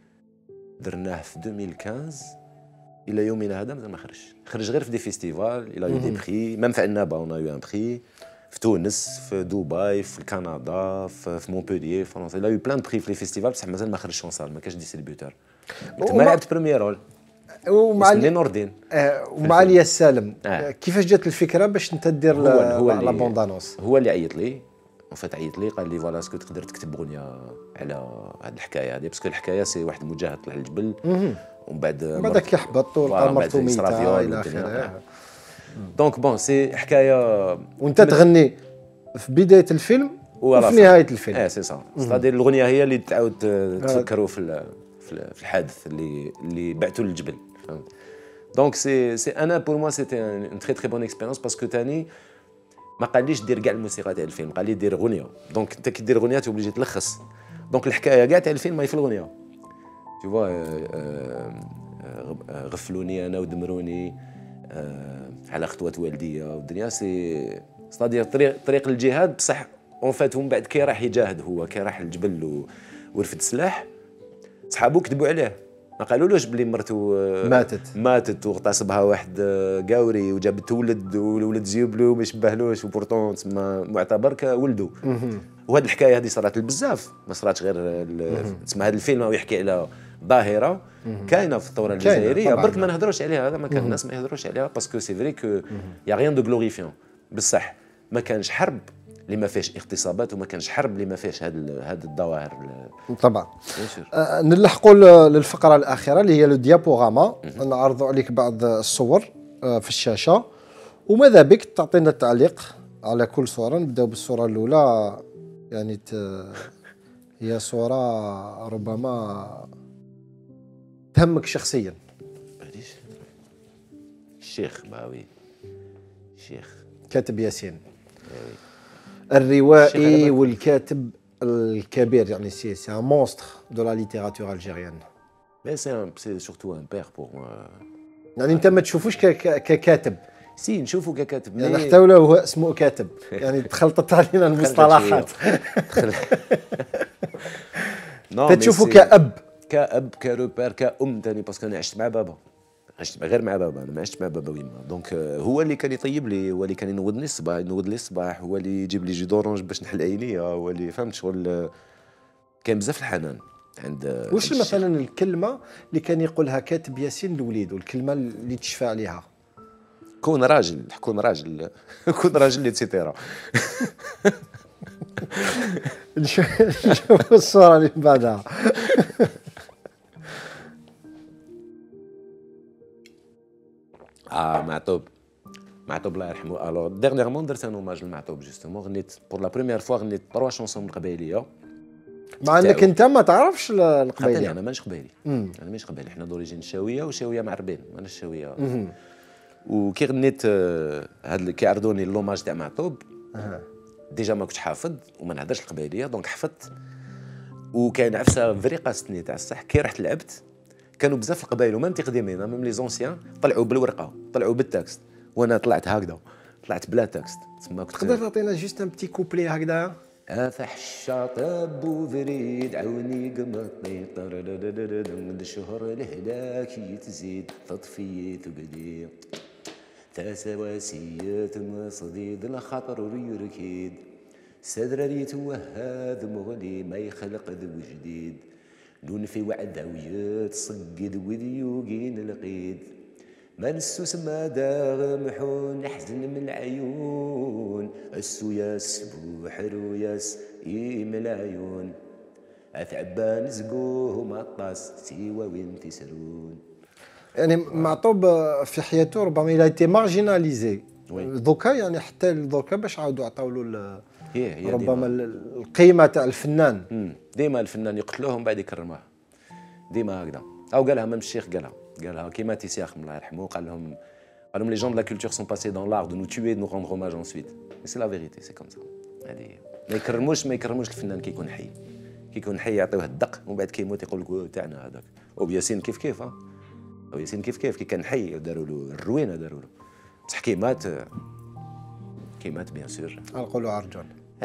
درناه في 2015 الى يومنا هذا مازال ما خرج غير في دي فيستيفال الى يو دي بري ميم في عنابه اون يو ان بري في تونس في دبي في كندا في مونبولييه في فرنسا. لا يو بلان بري في لي فيستيفال بصح مازال ما خرجش اون سال، ما كاش ديستريبيوتور. تما لعبت بريمير رول ومع نوردين ومع الياس سالم. كيفاش جات الفكره باش انت دير لا بوندانونس؟ هو اللي عيط لي وفات عيط لي قال لي فوالا اسكو تقدر تكتب اغنيه على هذه الحكايه هذه باسكو الحكايه سي واحد مجاهد طلع الجبل ومن بعد كيحبط ولقى مرتو ميته الى اخره. دونك بون سي حكايه وانت تغني في بدايه الفيلم وفي نهايه الفيلم. سي صا ستادير الاغنيه هي اللي تعاود تفكروا في الحادث اللي بعثوا للجبل، فهمت؟ دونك سي انا بور موا سيتي ان تري تري بون اكسبيريونس باسكو تاني ما قاليش دير كاع الموسيقى تاع الفيلم، قال لي دير اغنيه. دونك انت كي دير اغنيه توبليجي تلخص. دونك الحكايه كاع تاع الفيلم هي في الاغنيه. تو فوا غفلوني انا ودمروني على خطوات والديه والدنيا سي ستادير طريق الجهاد بصح اون فات ومن بعد كي راح يجاهد هو كي راح الجبل ورفد السلاح صحابو كذبوا عليه ما قالولوش بلي مرتو ماتت واغتصبها واحد قاوري وجابت ولد والولد زيوبلو ما يشبهلوش وبورتون تسمى معتبر كولدو. وهاد الحكايه هذه صارت بزاف ما صراتش غير تسمى هذا الفيلم هو يحكي على ظاهره كاينه في الثوره الجزائريه برك ما نهضروش عليها. هذا ما كان الناس ما يهضروش عليها باسكو سي فري كو يا غيان دو غلوريفيون بصح ما كانش حرب اللي ما فيهش اغتصابات وما كانش حرب اللي ما فيهش هاد الظواهر طبعا. نلحقوا للفقره الاخيره اللي هي لو ديابوغاما. نعرضوا عليك بعض الصور في الشاشه وماذا بك تعطينا التعليق على كل صوره. نبداو بالصوره الاولى يعني هي صوره ربما تهمك شخصيا. الشيخ باوي الشيخ كاتب ياسين الروائي والكاتب الكبير يعني سي ان مونستر دو لا ليتيراتور الجيريان. مي سي سورتو ان بير بور يعني انت ما تشوفوش ككاتب؟ سي نشوفو ككاتب يعني حتى ولا هو اسمه كاتب يعني تخلطت علينا المصطلحات. تشوفو كأب كروبير كأم تاني باسكو انا عشت مع بابا عشت غير مع بابا، انا ما عشت مع بابا ويما. دونك هو اللي كان يطيب لي، هو اللي كان ينوضني الصباح، ينوض لي الصباح، هو اللي يجيب لي جي دورونج باش نحل عينيا، هو اللي فهمت شغل. كان بزاف الحنان عند واش عند مثلا الكلمه اللي كان يقولها كاتب ياسين لوليدو، الكلمه اللي تشفى عليها؟ كون راجل، كون راجل كون راجل ايتترا. نشوف الصوره اللي بعدها. معطوب الله يرحمه. الوغ ديرنييرمون درت ان اوماج لمعطوب جوستومون، غنيت بور لا بروميير فوا، غنيت 3 شونسون من قبايليه. مع انك انت ما تعرفش خاطرني القبيله. انا مانيش قبايلي، انا مانيش قبايلي، حنا دوريجين الشاويه وشاويه معربين، ماناش الشاويه. وكي غنيت هاد كي عرضوني اللوماج تاع معطوب، ديجا ما كنتش حافظ وما نهضرش القبايليه، دونك حفظت. وكاين عفسه فري قاستني تاع الصح، كي رحت لعبت كانوا بزاف القبايل ومام تقديمين، ميم لي زونسيان طلعوا بالورقه، طلعوا بالتكست، وانا طلعت هكذا، طلعت بلا تكست. تسمى كنت تقدر تعطينا جوست ان بتي كوبلي هكذا؟ افح الشاطب وفريد عوني قمطني طرددددد الشهر الهلاك يتزيد تطفي ثقدي تسواسية مصديد الخطر ويركيد صدر لي توهذ مغلي ما يخلق ذو جديد لون في وعد ويت صقد وذيوقين القيد ما نسوس ما داغ محون نحزن من العيون السوياس بوحر وياس يم العيون أثعبان زقوه مطاس سيوا وين تسرون. يعني معطوب في حياته ربما الى ايتي مارجيناليزي دوكا، يعني حتى دوكا باش عاودوا عطاو له ربما القيمه تاع الفنان. ديما الفنان يقتلوه ومن بعد يكرموه، ديما هكذا. او قالها ميم الشيخ، قالها كيما تيسياخ الله يرحمه، قال لهم les gens de la culture sont passés dans l'art de nous tuer, de nous rendre hommage ensuite. Et c'est la vérité, c'est comme ça. هذه ما يكرموش الفنان كي يكون حي، كي يكون حي يعطيوه الدق ومن بعد كيموت يقول لك تاعنا هذاك. وياسين كيف وياسين كيف كي كان حي داروا له الروينه، داروا له بصح كي مات بيان سور نقولوا عرجون.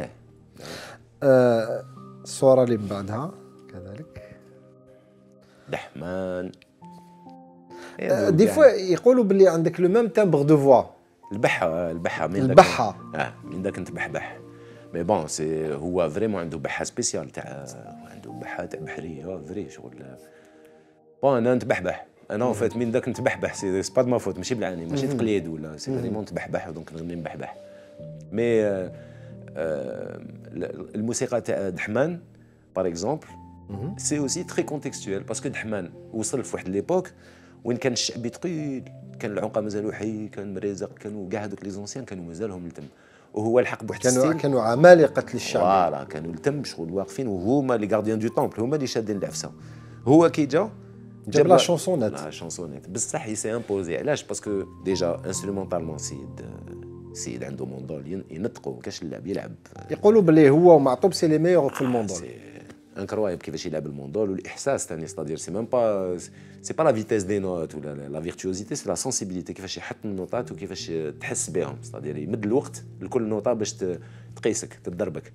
الصوره اللي من بعدها كذلك دحمان. دي فوا يقولوا باللي عندك لو ميم تامبر دو فوا. البحه من داك نتبحبح. مي بون سي هو فريمون عنده بحه سبيسيال تاع، عنده بحه تاع بحريه فري شغل. بون انا نتبحبح، انا فات من داك نتبحبح، سي با دو ما فوت، ماشي بالعاني، ماشي تقليد ولا سي فريمون نتبحبح ودونك نغني نبحبح. مي الموسيقى تاع دحمان باغ اكزومبل سي اوسي تري كونتكستويل، باسكو دحمان وصل في واحد ليبوك وين كان الشعبي ثقيل، كان العنقه مازالو حي، كان مريزق، كانوا كاع هذوك لي زونسيان كانوا مازالهم التم، وهو الحق بواحد الستيل. كانوا عمالقه للشعب، فوالا كانوا التم شغل واقفين، وهما لي غارديان دو طومبل، هما اللي شادين العفسه. هو كي جاب لا شونسونات بصح يسي امبوزي. علاش؟ باسكو ديجا انسترومونتالمون سيد عنده موندول ينطقوا، كاش اللعب يلعب. يقولوا بلي هو ومعطوب سي لي ميور في الموندول. انكرويبل كيفاش يلعب الموندول، والاحساس ثاني، ستادير سي ميم با سي با لا فيتيس دي نوت ولا لا فيرتوزيتي، سي لا سونسيبيليتي، كيفاش يحط النوطات وكيفاش تحس بهم، ستادير يمد الوقت لكل نوطه باش تقيسك تضربك.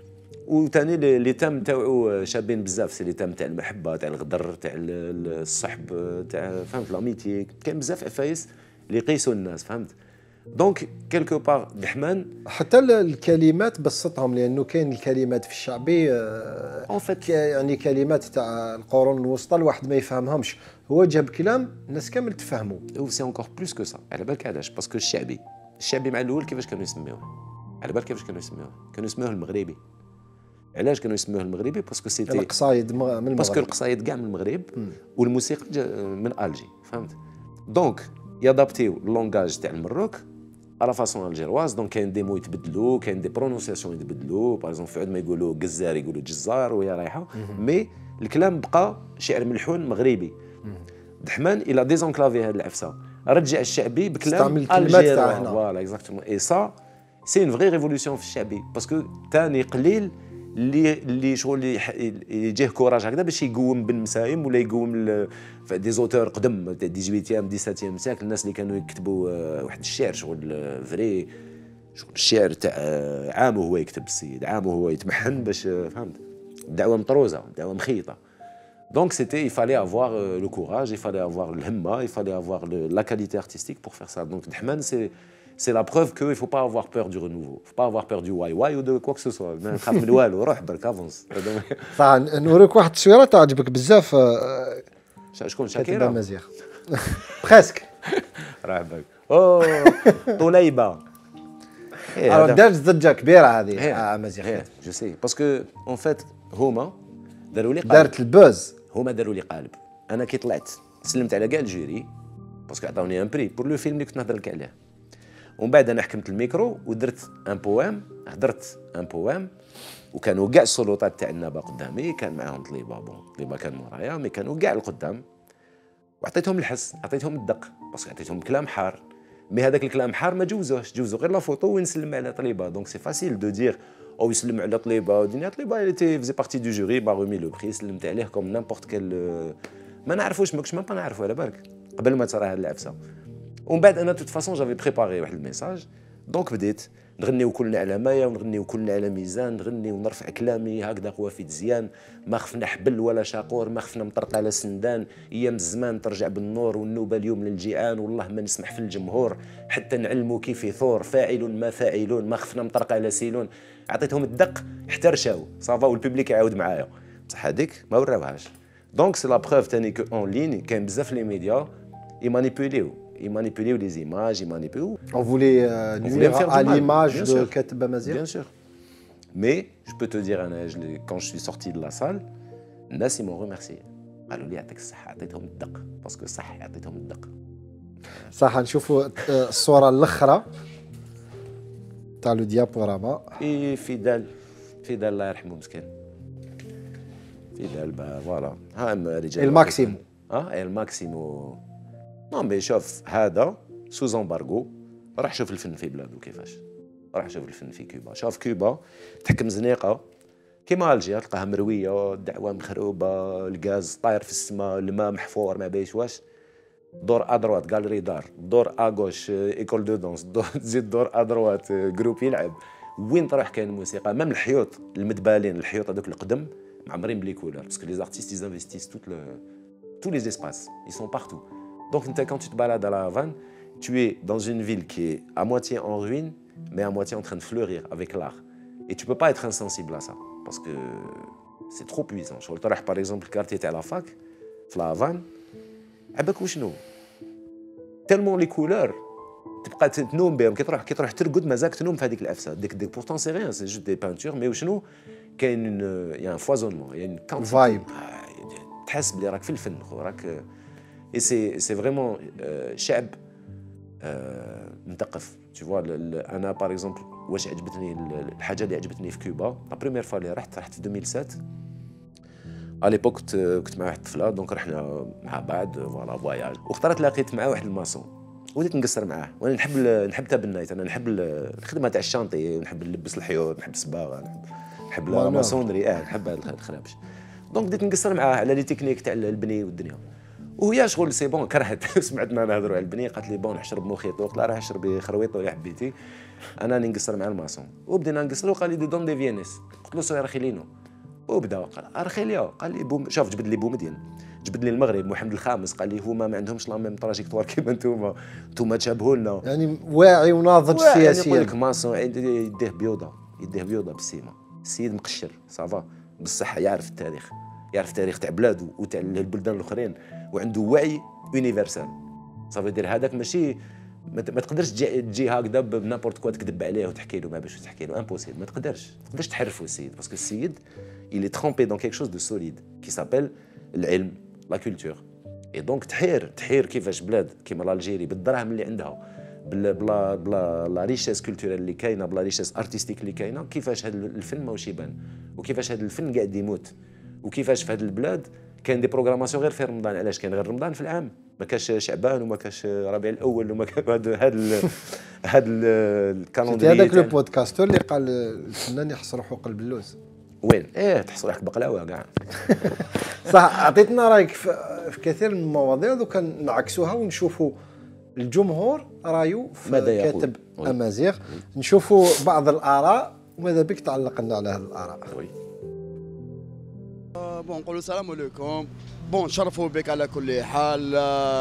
وثاني لي تام تاعو شابين بزاف، سي لي تام تاع المحبه، تاع الغدر، تاع الصحب، تاع فهمت لاميتي، كاين بزاف عفايس اللي يقيسوا الناس، فهمت. دونك كيلكو بار دحمان حتى الكلمات بسطهم، لانه كاين الكلمات في الشعبي يعني كلمات تاع القرون الوسطى الواحد ما يفهمهمش، هو جاب كلام الناس كامل تفهموا. سي انكور بلوس كو سا. على بالك علاش؟ باسكو الشعبي مع الاول كيفاش كانوا يسميوه؟ على بالك كيفاش كانوا يسميوه المغربي. علاش كانوا يسميوه المغربي؟ باسكو سيتي القصايد من المغرب، باسكو القصايد كاع من المغرب والموسيقى من الجي، فهمت. دونك يادابتيو اللونغاج تاع المروك على فاسون الجيرواز، دونك كاين دي مو يتبدلوا، كاين دي برونونسياسيون يتبدلوا، باغ اكزومبل في عود ما يقولوا جزار يقولوا جزار وهي رايحه، مي الكلام بقى شعر ملحون مغربي. دحمان الى ديزونكلافي هاد العفسه، رجع الشعبي بكلام الجيري، فوالا اكزاكتومون. اي سا سي اون فري ريفولوسيون في الشعبي، باسكو ثاني قليل اللي شغل يجيه كوراج هكذا باش يقوم بن مسايم ولا يقوم دي زوتور قدم 18 17 سيكل، الناس اللي كانوا يكتبوا واحد الشعر شغل فري، شغل الشعر تاع عامه هو يكتب السيد، عامه هو يتمحن باش، فهمت. الدعوه مطروزه، الدعوه مخيطه. Donc il fallait avoir le courage, il fallait avoir le himma, il fallait avoir la qualité artistique pour faire ça. Donc Dahman, c'est la preuve qu'il ne faut pas avoir peur du renouveau, il ne faut pas avoir peur du why ou de quoi que ce soit. نخاف من والو روح برك افونس. صح نوريك واحد التصويره تعجبك بزاف شكون كاتب شاكيرا؟ امازيغ بريسك راح بالك طليبه. دارت ضجه كبيره هذه امازيغ جو سي باسكو اون فيت هما داروا لي قالب. دارت البوز. هما داروا لي قالب. انا كي طلعت سلمت على كاع الجيري باسكو عطاوني ان بري بور لو فيلم اللي كنت نهضر لك عليه. ومن بعد انا حكمت الميكرو ودرت ان بوام، هضرت ان بوام وكانوا كاع السلطات تاع النبا قدامي، كان معاهم طليبه طليبه كان مورايا مي كانوا كاع القدام، وعطيتهم الحس، عطيتهم الدق باسكو عطيتهم كلام حار. مي هذاك الكلام حار ما جوزوش، جوزوا غير لا فوتو وين نسلم على طليبه. دونك سي فاسيل دو دير او يسلم على طليبه ودنيا طليبه اللي فيزي بارتي دو جوري با رومي لو بري، سلمت عليه كوم نامبورت كال ما نعرفوش، ما كنتش ما نعرفو على بالك قبل ما ترى هاد العفسه. ومن بعد انا توت فاسون جافي بريباري واحد الميساج، دونك بديت نغنيو كلنا على مايا ونغنيو كلنا على ميزان، نغني ونرفع كلامي هكذا قوافي زيان، ما خفنا حبل ولا شاقور، ما خفنا مطرق على سندان، ايام الزمان ترجع بالنور والنوبه اليوم للجيعان، والله ما نسمح في الجمهور حتى نعلمو كيف يثور، فاعل ما فاعلون، ما خفنا مطرق على سيلون. عطيتهم الدق حتى رشاو صافا والبوبليك يعاود معايا، بصح هذيك ما وراوهاش. دونك سي لا بروف تاني كو اون لين كاين بزاف لي ميديا يمانيبيوليو les images, On voulait nuire à l'image de Kateb Amazigh. Bien sûr. Mais je peux te dire, quand je suis sorti de la salle, الناس ils m'ont remercié. قالوا لي يعطيك الصحة عطيتهم الدق، باسكو صح عطيتهم الدق. صح نشوفوا الصورة الأخرى تاع لو ديابوراما. إي فيدال الله يرحمه مسكين. فيدال فوالا ها رجال. الماكسيمو. الماكسيمو. نو مي شوف هذا سوز امبارغو، راح شوف الفن في بلادو كيفاش، راح شوف الفن في كوبا. شوف كوبا تحكم زنيقه كيما الجير، تلقاها مرويه، الدعوه مخروبه، الغاز طاير في السماء، الماء محفور ما بايش واش. دور ادروات غالري دار، دور اغوش ايكول دو دونس، تزيد دور ادروات جروب يلعب. وين تروح كاين الموسيقى، ميم الحيوط المدبالين، الحيوط هذوك القدم معمرين بلي كولور، باسكو لي زارتيست يزانفيستيس tous les espaces, ils sont partout. Donc quand tu te balades à La Havane, tu es dans une ville qui est à moitié en ruine, mais à moitié en train de fleurir avec l'art. Et tu ne peux pas être insensible à ça, parce que c'est trop puissant. Je vais par exemple le quartier de la fac, La Havane, tellement les couleurs, تبقى تنوم بهم، كي تروح ترقد مازالك تنوم في هذيك العفسه. ديك بورتون سي ريان، سي جوست دي بانتور، مي وشنو كاين يا ان فوازونمون، يعني فايب، تحس بلي راك في الفن، راك اي سي فريمون شعب مثقف. tu vois انا باغ اكزومبل واش عجبتني الحاجه اللي عجبتني في كوبا لا بريمير فوا اللي رحت في 2007 على ليبوك كنت مع واحد الطفله، دونك رحنا مع بعض فوالا فواياج، واخترت لقيت معاه واحد الماسون وليت نقصر معاه. وانا نحب تابنايت، انا نحب الخدمه تاع الشانطي، نحب نلبس الحيوط، نحب الصباغه، نحب الماسونري، نحب هاد الخرابش. دونك بديت نقصر معاه على لي تكنيك تاع البني والدنيا، وهي شغل سي بون كرهت. سمعتنا نهضروا على البني، قالت لي بون نحشرب موخيطو، قلت لها راه اشربي خرويطو اللي حبيتي، انا راني نقصر مع الماسون. وبدينا نقصروا، قال لي دي دون دي فينيس، قلت له سير خلينو، وبدا قال ارخيليا، قال لي شوف جبد لي بومدين، جبد لي المغرب محمد الخامس، قال لي هما ما عندهمش لا ميم تراجيكتوار كيما نتوما تشابهوا لنا، يعني واعي وناضج سياسيا. يقول لك ماسون يديه بيوضه بالسيما، السيد مقشر صافا بصح يعرف التاريخ، يعرف التاريخ تاع بلادو وتاع البلدان الاخرين، وعنده وعي يونيفرسال. صافي دير هذاك ماشي ما تقدرش تجي هكذا بنابورت كوا تكذب عليه وتحكي له ما باش تحكي له امبوسيبل، ما تقدرش تحرفوا السيد، باسكو السيد il est trempé dans quelque chose de solide qui s'appelle العلم لا كولتور. اي دونك تحير كيفاش بلاد كيما الجيري بالدراهم اللي عندها، بلا لا ريشيس كولتورال اللي كاينه، بلا ريشيس ارتستيك اللي كاينه، كيفاش هذا الفن ماهوش يبان، وكيفاش هذا الفن قاعد يموت، وكيفاش في هذه البلاد كاين دي بروغراماسيون غير في رمضان. علاش كاين غير رمضان في العام؟ ما كاش شعبان وما كاش ربيع الاول وما كان هذا الكالندري. هذاك لو بودكاستور اللي قال الفنان يحس روحو قلب اللوز. وين تحس روحك بقلاوه كاع. صح، عطيتنا رايك في كثير من المواضيع، دوكا نعكسوها ونشوفوا الجمهور رايو في كاتب امازيغ، نشوفوا بعض الاراء وماذا بك تعلق لنا على هذه الاراء. بون نقولوا السلام عليكم. بون نشرفوا بك على كل حال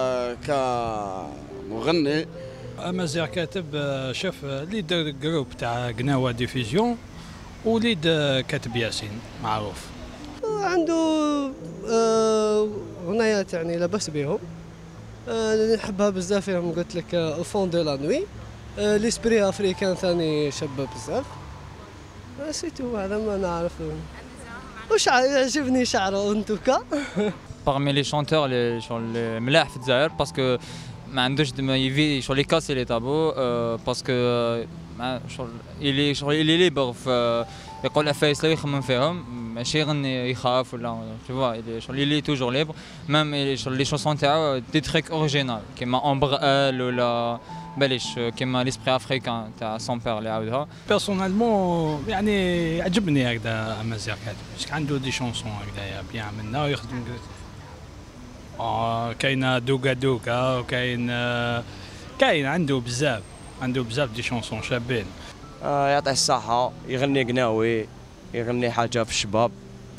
كمغني. أمازيغ كاتب شاف ليد جروب تاع قناوة ديفيزيون وليد كاتب ياسين معروف. عنده غنيات يعني لاباس بهم، اللي نحبها بزاف فيهم قلت لك الفون دو لا نوي، ليسبري افريكان ثاني شاب بزاف. سيتو هذا ما نعرف. وش يعجبني شعره انتوكا. Parmi les chanteurs les ملاح في الجزائر باسكو ما عندوش يفي شغل يكاسي لي تابو باسكو شغل اللي ليبر يقول عفايس لا يخمم فيهم ماشي يغني يخاف ولا تو شغل اللي توجور ليبر ميم شغل لي شونسون تاعو دي تريك اوريجينال كيما امبر ال ولا باليش كيما ليسبري افريكان تاع سون بير اللي عاودها. بيرسونيلمون يعني عجبني هكذا أمازيغ كاتب، عنده دي شونسون هكذايا بيان منا ويخدم. كاين دوكا دوكا وكاين عنده بزاف دي شونسون شابين. يعطيه الصحة، يغني قناوي، يغني حاجة في الشباب،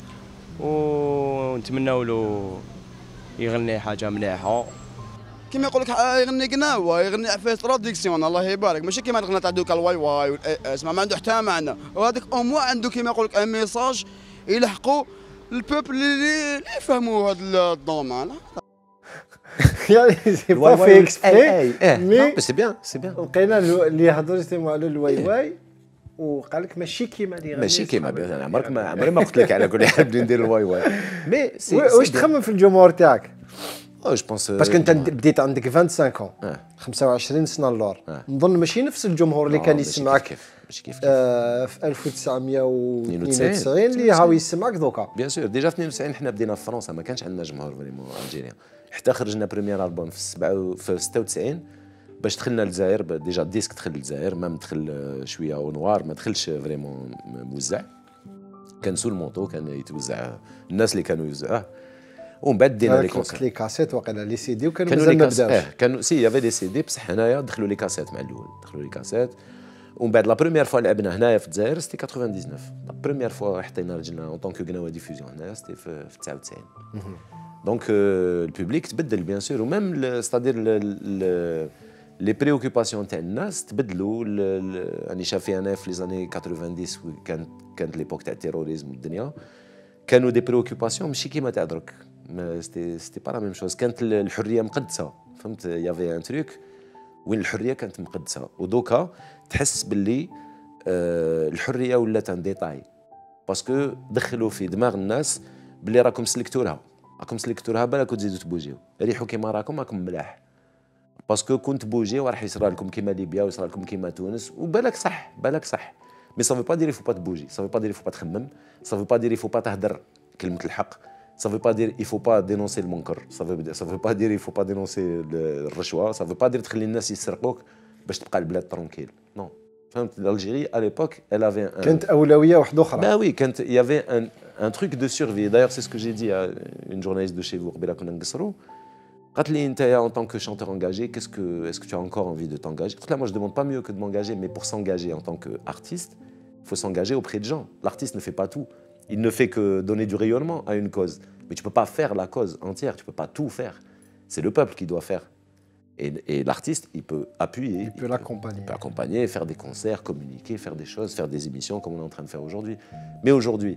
ونتمنوا له يغني حاجة مليحة. كيما يقول لك يغني قناوه، يغني عفايس تراديكسيون الله يبارك، ماشي كيما الغنى تاع دوكا الواي واي اسمع ما عنده حتى معنى، وهذاك او موا عنده كيما يقول لك ان ميساج يلحقوا البوبل اللي يفهموا هذا الدومان. يعني سي با في اكسبري مي سي بيان لقينا اللي يهضر جوستيمون على الواي واي وقال لك ماشي كيما اللي يغني. ماشي كيما انا عمري ما قلت لك على كل حد ندير الواي واي. مي واش تخمم في الجمهور تاعك؟ جو بونس باسكو انت بديت عندك 25 عام 25 سنه اللور، نظن ماشي نفس الجمهور اللي كان يسمعك ماشي كيف في 1992 اللي هاو يسمعك دوكا. بيان سور ديجا في 92 حنا بدينا في فرنسا ما كانش عندنا جمهور فريمون الجيريان، حتى خرجنا بريمير البوم في 96 باش دخلنا للجزائر. ديجا الديسك دخل للجزائر ما دخل شويه او نوار، ما دخلش فريمون موزع، كان سول مونطو كان يتوزع الناس اللي كانوا يوزعوه. ومن بعد دينا لي كاسيت وقيلا لي سي دي وكانوا مازال ما بداوش. كانوا سي يافي دي سي دي بصح حنايا دخلوا لي كاسيت مع الاول، دخلوا لي كاسيت. ومن بعد لا بروميير فوا لعبنا هنايا في الجزائر سيتي 99، لا بروميير فوا حطينا رجلنا اون طونك قناوه ديفوزيون هنايا سيتي في 99. دونك البوبليك تبدل بيان سور، وميم ستادير لي بريوكوباسيون تاع الناس تبدلوا. يعني شافي انا في لي زاني 90 كانت ليبوك تاع التيروريزم والدنيا، كانوا دي بريوكوباسيون ماشي كيما تاع درك، سيتي با لا ميم شوز. كانت الحريه مقدسه، فهمت؟ يافي ان تروك وين الحريه كانت مقدسه، ودوكا تحس باللي الحريه ولات ان ديتاي باسكو دخلوا في دماغ الناس باللي راكم سلكتورها بالك تزيدوا تبوجيو، ريحوا كيما راكم ملاح، باسكو كنت بوجيو راح يصرى لكم كيما ليبيا ويصرى لكم كيما تونس، وبالك صح مي سافو با دير يفو با تبوجي، سافو با دير يفو با تخمم، سافو با دير يفو با تهدر كلمه الحق، ça veut pas dire il faut pas dénoncer المنكر، ça veut pas dire il faut pas dénoncer الرشوه، ça veut pas dire تخلي الناس يسرقوك باش تبقى البلاد ترونكيل، نو فهمت؟ الجيري à l'époque elle avait كانت اولويه واحده اخرى. bah oui كانت il y avait un truc de survie. D'ailleurs c'est ce que j'ai dit à une journaliste de chez vous قبيله كنا نقصروا، قالت لي انت en tant que chanteur engagé est-ce que tu as encore envie de t'engager؟ قلت لها moi je demande pas mieux que de m'engager, mais pour s'engager en tant qu'artiste il faut s'engager auprès de gens. L'artiste ne fait pas tout, il ne fait que donner du rayonnement à une cause, mais tu peux pas faire la cause entière, tu peux pas tout faire, c'est le peuple qui doit faire, et l'artiste il peut appuyer, il peut accompagner, faire des concerts, communiquer, faire des choses, faire des émissions comme on est en train de faire aujourd'hui. Mais aujourd'hui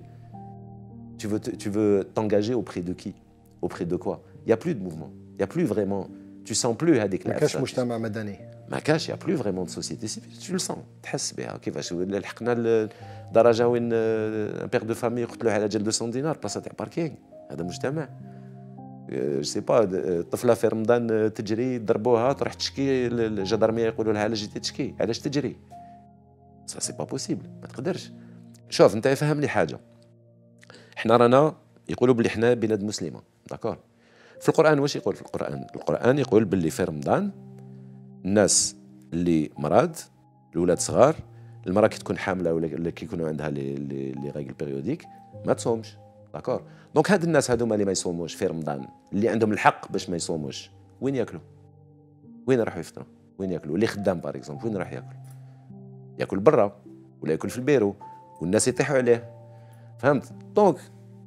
tu veux t'engager auprès de qui? Auprès de quoi? Il y a plus de mouvement, il y a plus vraiment, tu sens plus هذيك ما كاش مجتمع مدني، ما كاش، il y a plus vraiment de société civile, tu le sens تحس بها كيفاش لحقنا لدرجه وين ان بير دو فامي يقتلوه على جال 200 دينار بلاصه تاع باركينغ. هذا مجتمع جو سي با، طفله في رمضان تجري ضربوها تروح تشكي الجدرميه يقولوا لها علاش جيتي تشكي، علاش تجري؟ سا سي با بوسيبل، ما تقدرش. شوف انت فهمني حاجه، احنا رانا يقولوا بلي احنا بلاد مسلمه، داكور؟ في القران واش يقول؟ في القران يقول باللي في رمضان الناس اللي مرض، الاولاد صغار، المراه كي تكون حامله ولا كي يكونوا عندها لي ريغل بيريوديك ما تصومش، داكور؟ دونك هاد الناس هادوما اللي ما يصوموش في رمضان، اللي عندهم الحق باش ما يصوموش، وين ياكلوا؟ وين راحوا يفطروا؟ وين ياكلوا؟ اللي خدام باغ اكزومبل وين راح ياكل؟ ياكل برا ولا ياكل في البيرو والناس يطيحوا عليه، فهمت؟ دونك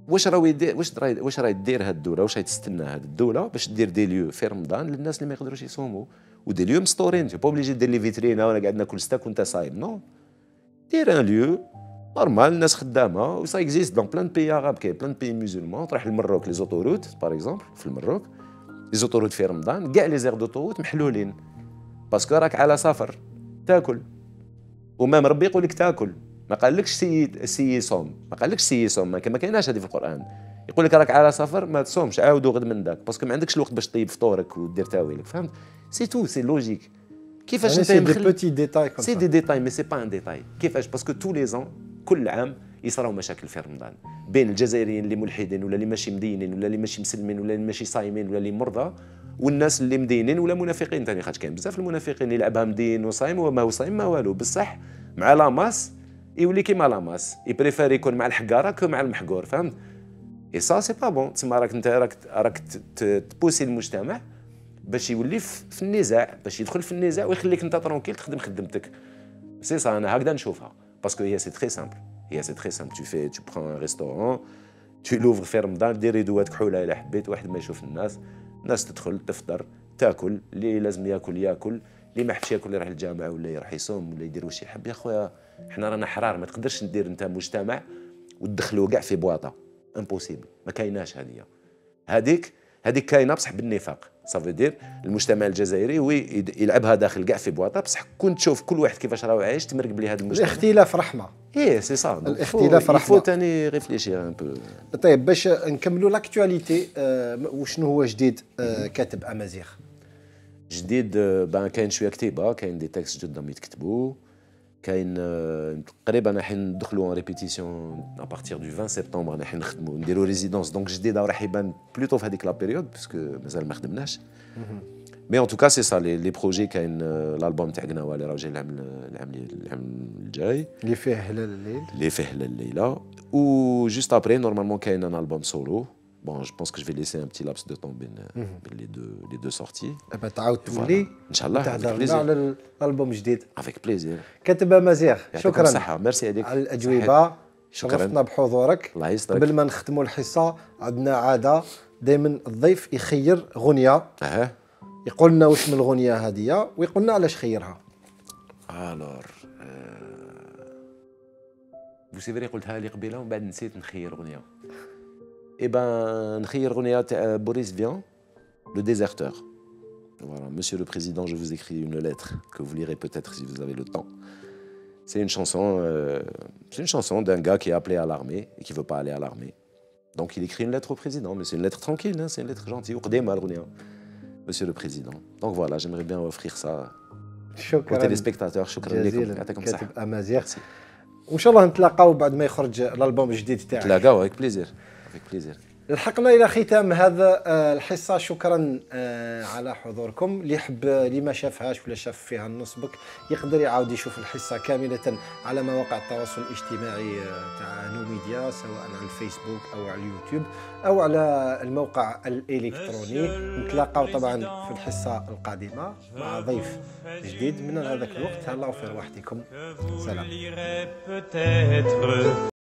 واش راهي يدير واش راهي دير هاد الدوله، واش راهي تستنى هاد الدوله باش دير دي ليو في رمضان للناس اللي ما يقدروش يصوموا، ودي ليو مستورين. تو با اوبليجي دير لي فيترينا وانا قاعد ناكل ستاك وانت صايم، نو، دير ان ليو نورمال الناس خدامه. و سا اكزيست دون بلان بيي عرب، كاين بلان بيي مسلمون. تروح للمروك لي زوتوروت باغ اكزومبل، في المروك لي زوتوروت في رمضان كاع لي زيغ دوتوروت محلولين، باسكو راك على سفر تاكل، ومام ربي يقول لك تاكل، ما قالكش سي صوم، ما قالكش سي صوم، ما كايناش هذه في القران. يقول لك راك على سفر ما تصومش، عاودوا غد من داك، باسكو ما عندكش الوقت باش طيب فطورك ودير تاويلك، فهمت؟ سي تو، سي لوجيك. كيفاش انت سي دي بوتي ديتاي كوم سي دي ديتاي مي سي با ان ديتاي. كيفاش؟ باسكو تو لي زون كل عام يصراو مشاكل في رمضان بين الجزائريين اللي ملحدين ولا اللي ماشي مدينين ولا اللي ماشي مسلمين ولا اللي ماشي صايمين ولا اللي مرضى، والناس اللي مدينين ولا منافقين ثاني، خاطر كاين بزاف المنافقين اللي يلعبها مدين وصايم وما هو صايم ما والو، بصح مع لاماس يولي كيما لاماس، يبريفير يكون مع الحقاره كو مع المحقور، فهمت؟ اي سا سي با بون. تسمى راك تبوسي المجتمع باش يولي في النزاع، باش يدخل في النزاع ويخليك انت ترونكيل تخدم خدمتك. سي سا انا هكذا نشوفها، باسكو هي سي تري سامبل، هي سي تري سامبل. تو برون ان ريستورون، تو لوفر في رمضان، دير ريدوات كحوله الا حبيت، واحد ما يشوف الناس تدخل تفطر تاكل، اللي لازم ياكل، اللي ما حبش ياكل يروح للجامع ولا يروح يصوم ولا يدير واش يحب. يا خويا حنا رانا حرار، ما تقدرش ندير انت مجتمع وتدخلوا كاع في بواطه، امبوسيبل، ما كايناش هذيك كاينه بصح بالنفاق. صافي دير المجتمع الجزائري هو يلعبها داخل كاع في بواطه، بصح كون تشوف كل واحد كيفاش راهو عايش تمرق بلي هذا المجتمع. الاختلاف رحمه. ايه سي سا، الاختلاف رحمه. فو ثاني ريفليشير ان بو. طيب باش نكملوا لاكتواليتي، وشنو هو جديد كاتب امازيغ؟ جديد بان كاين شويه كتيبه، كاين دي تكست جدهم يتكتبوا، كاين تقريبا راح ندخلوا ان ريبيتيسيون ابارتير دو 20 سبتمبر، راح نخدموا نديروا ريزيدونس. دونك جديد راح يبان بلوتو في هذيك لا بيريود باسكو مازال ما خدمناش. مي ان توكا سي سا لي بروجي. كاين الالبوم تاع قناوه اللي راه جاي العام الجاي، اللي فيه هلال الليله، و جوست ابري نورمالمون كاين ان البوم سولو. Bon, je pense que je vais laisser un petit laps de temps les deux sorties. تعاود تولي ان شاء الله تهضرنا على الالبوم جديد. افيك بليزير. كاتب امازيغ، شكرا صحة. ميرسي عليك على الاجوبه، شكرا، شرفتنا بحضورك. الله يسترك. قبل ما نختموا الحصه عندنا عاده دائما الضيف يخير غنيه، يقول لنا واش من الغنيه هذه ويقول لنا علاش خيرها. الور سي فري قلتها لي قبيله ومن بعد نسيت نخير غنيه. Eh ben, نخير غنية تاع بوريس فيان، Le Déserteur. Voilà, Monsieur le Président, je vous écris une lettre que vous lirez peut-être si vous avez le temps. C'est une chanson d'un gars qui est appelé à l'armée et qui veut pas aller à l'armée. Donc il écrit une lettre au président, mais c'est une lettre tranquille, hein, c'est une lettre gentille. Monsieur le Président. Donc voilà, j'aimerais bien offrir ça aux téléspectateurs. شكرا لكم، يعطيكم الصحة. كاتب امازيغ، وان شاء الله نتلاقاو بعد ما يخرج الالبوم الجديد تاعك. نتلاقاو avec plaisir. لحقنا الى ختام هذا الحصه. شكرا على حضوركم. اللي يحب اللي ما شافهاش ولا شاف فيها النص بك يقدر يعاود يشوف الحصه كامله على مواقع التواصل الاجتماعي تاع نوميديا، سواء على الفيسبوك او على اليوتيوب او على الموقع الالكتروني. نتلاقاو طبعا في الحصه القادمه مع ضيف جديد. من هذاك الوقت تهلاو في رواحتكم. سلام.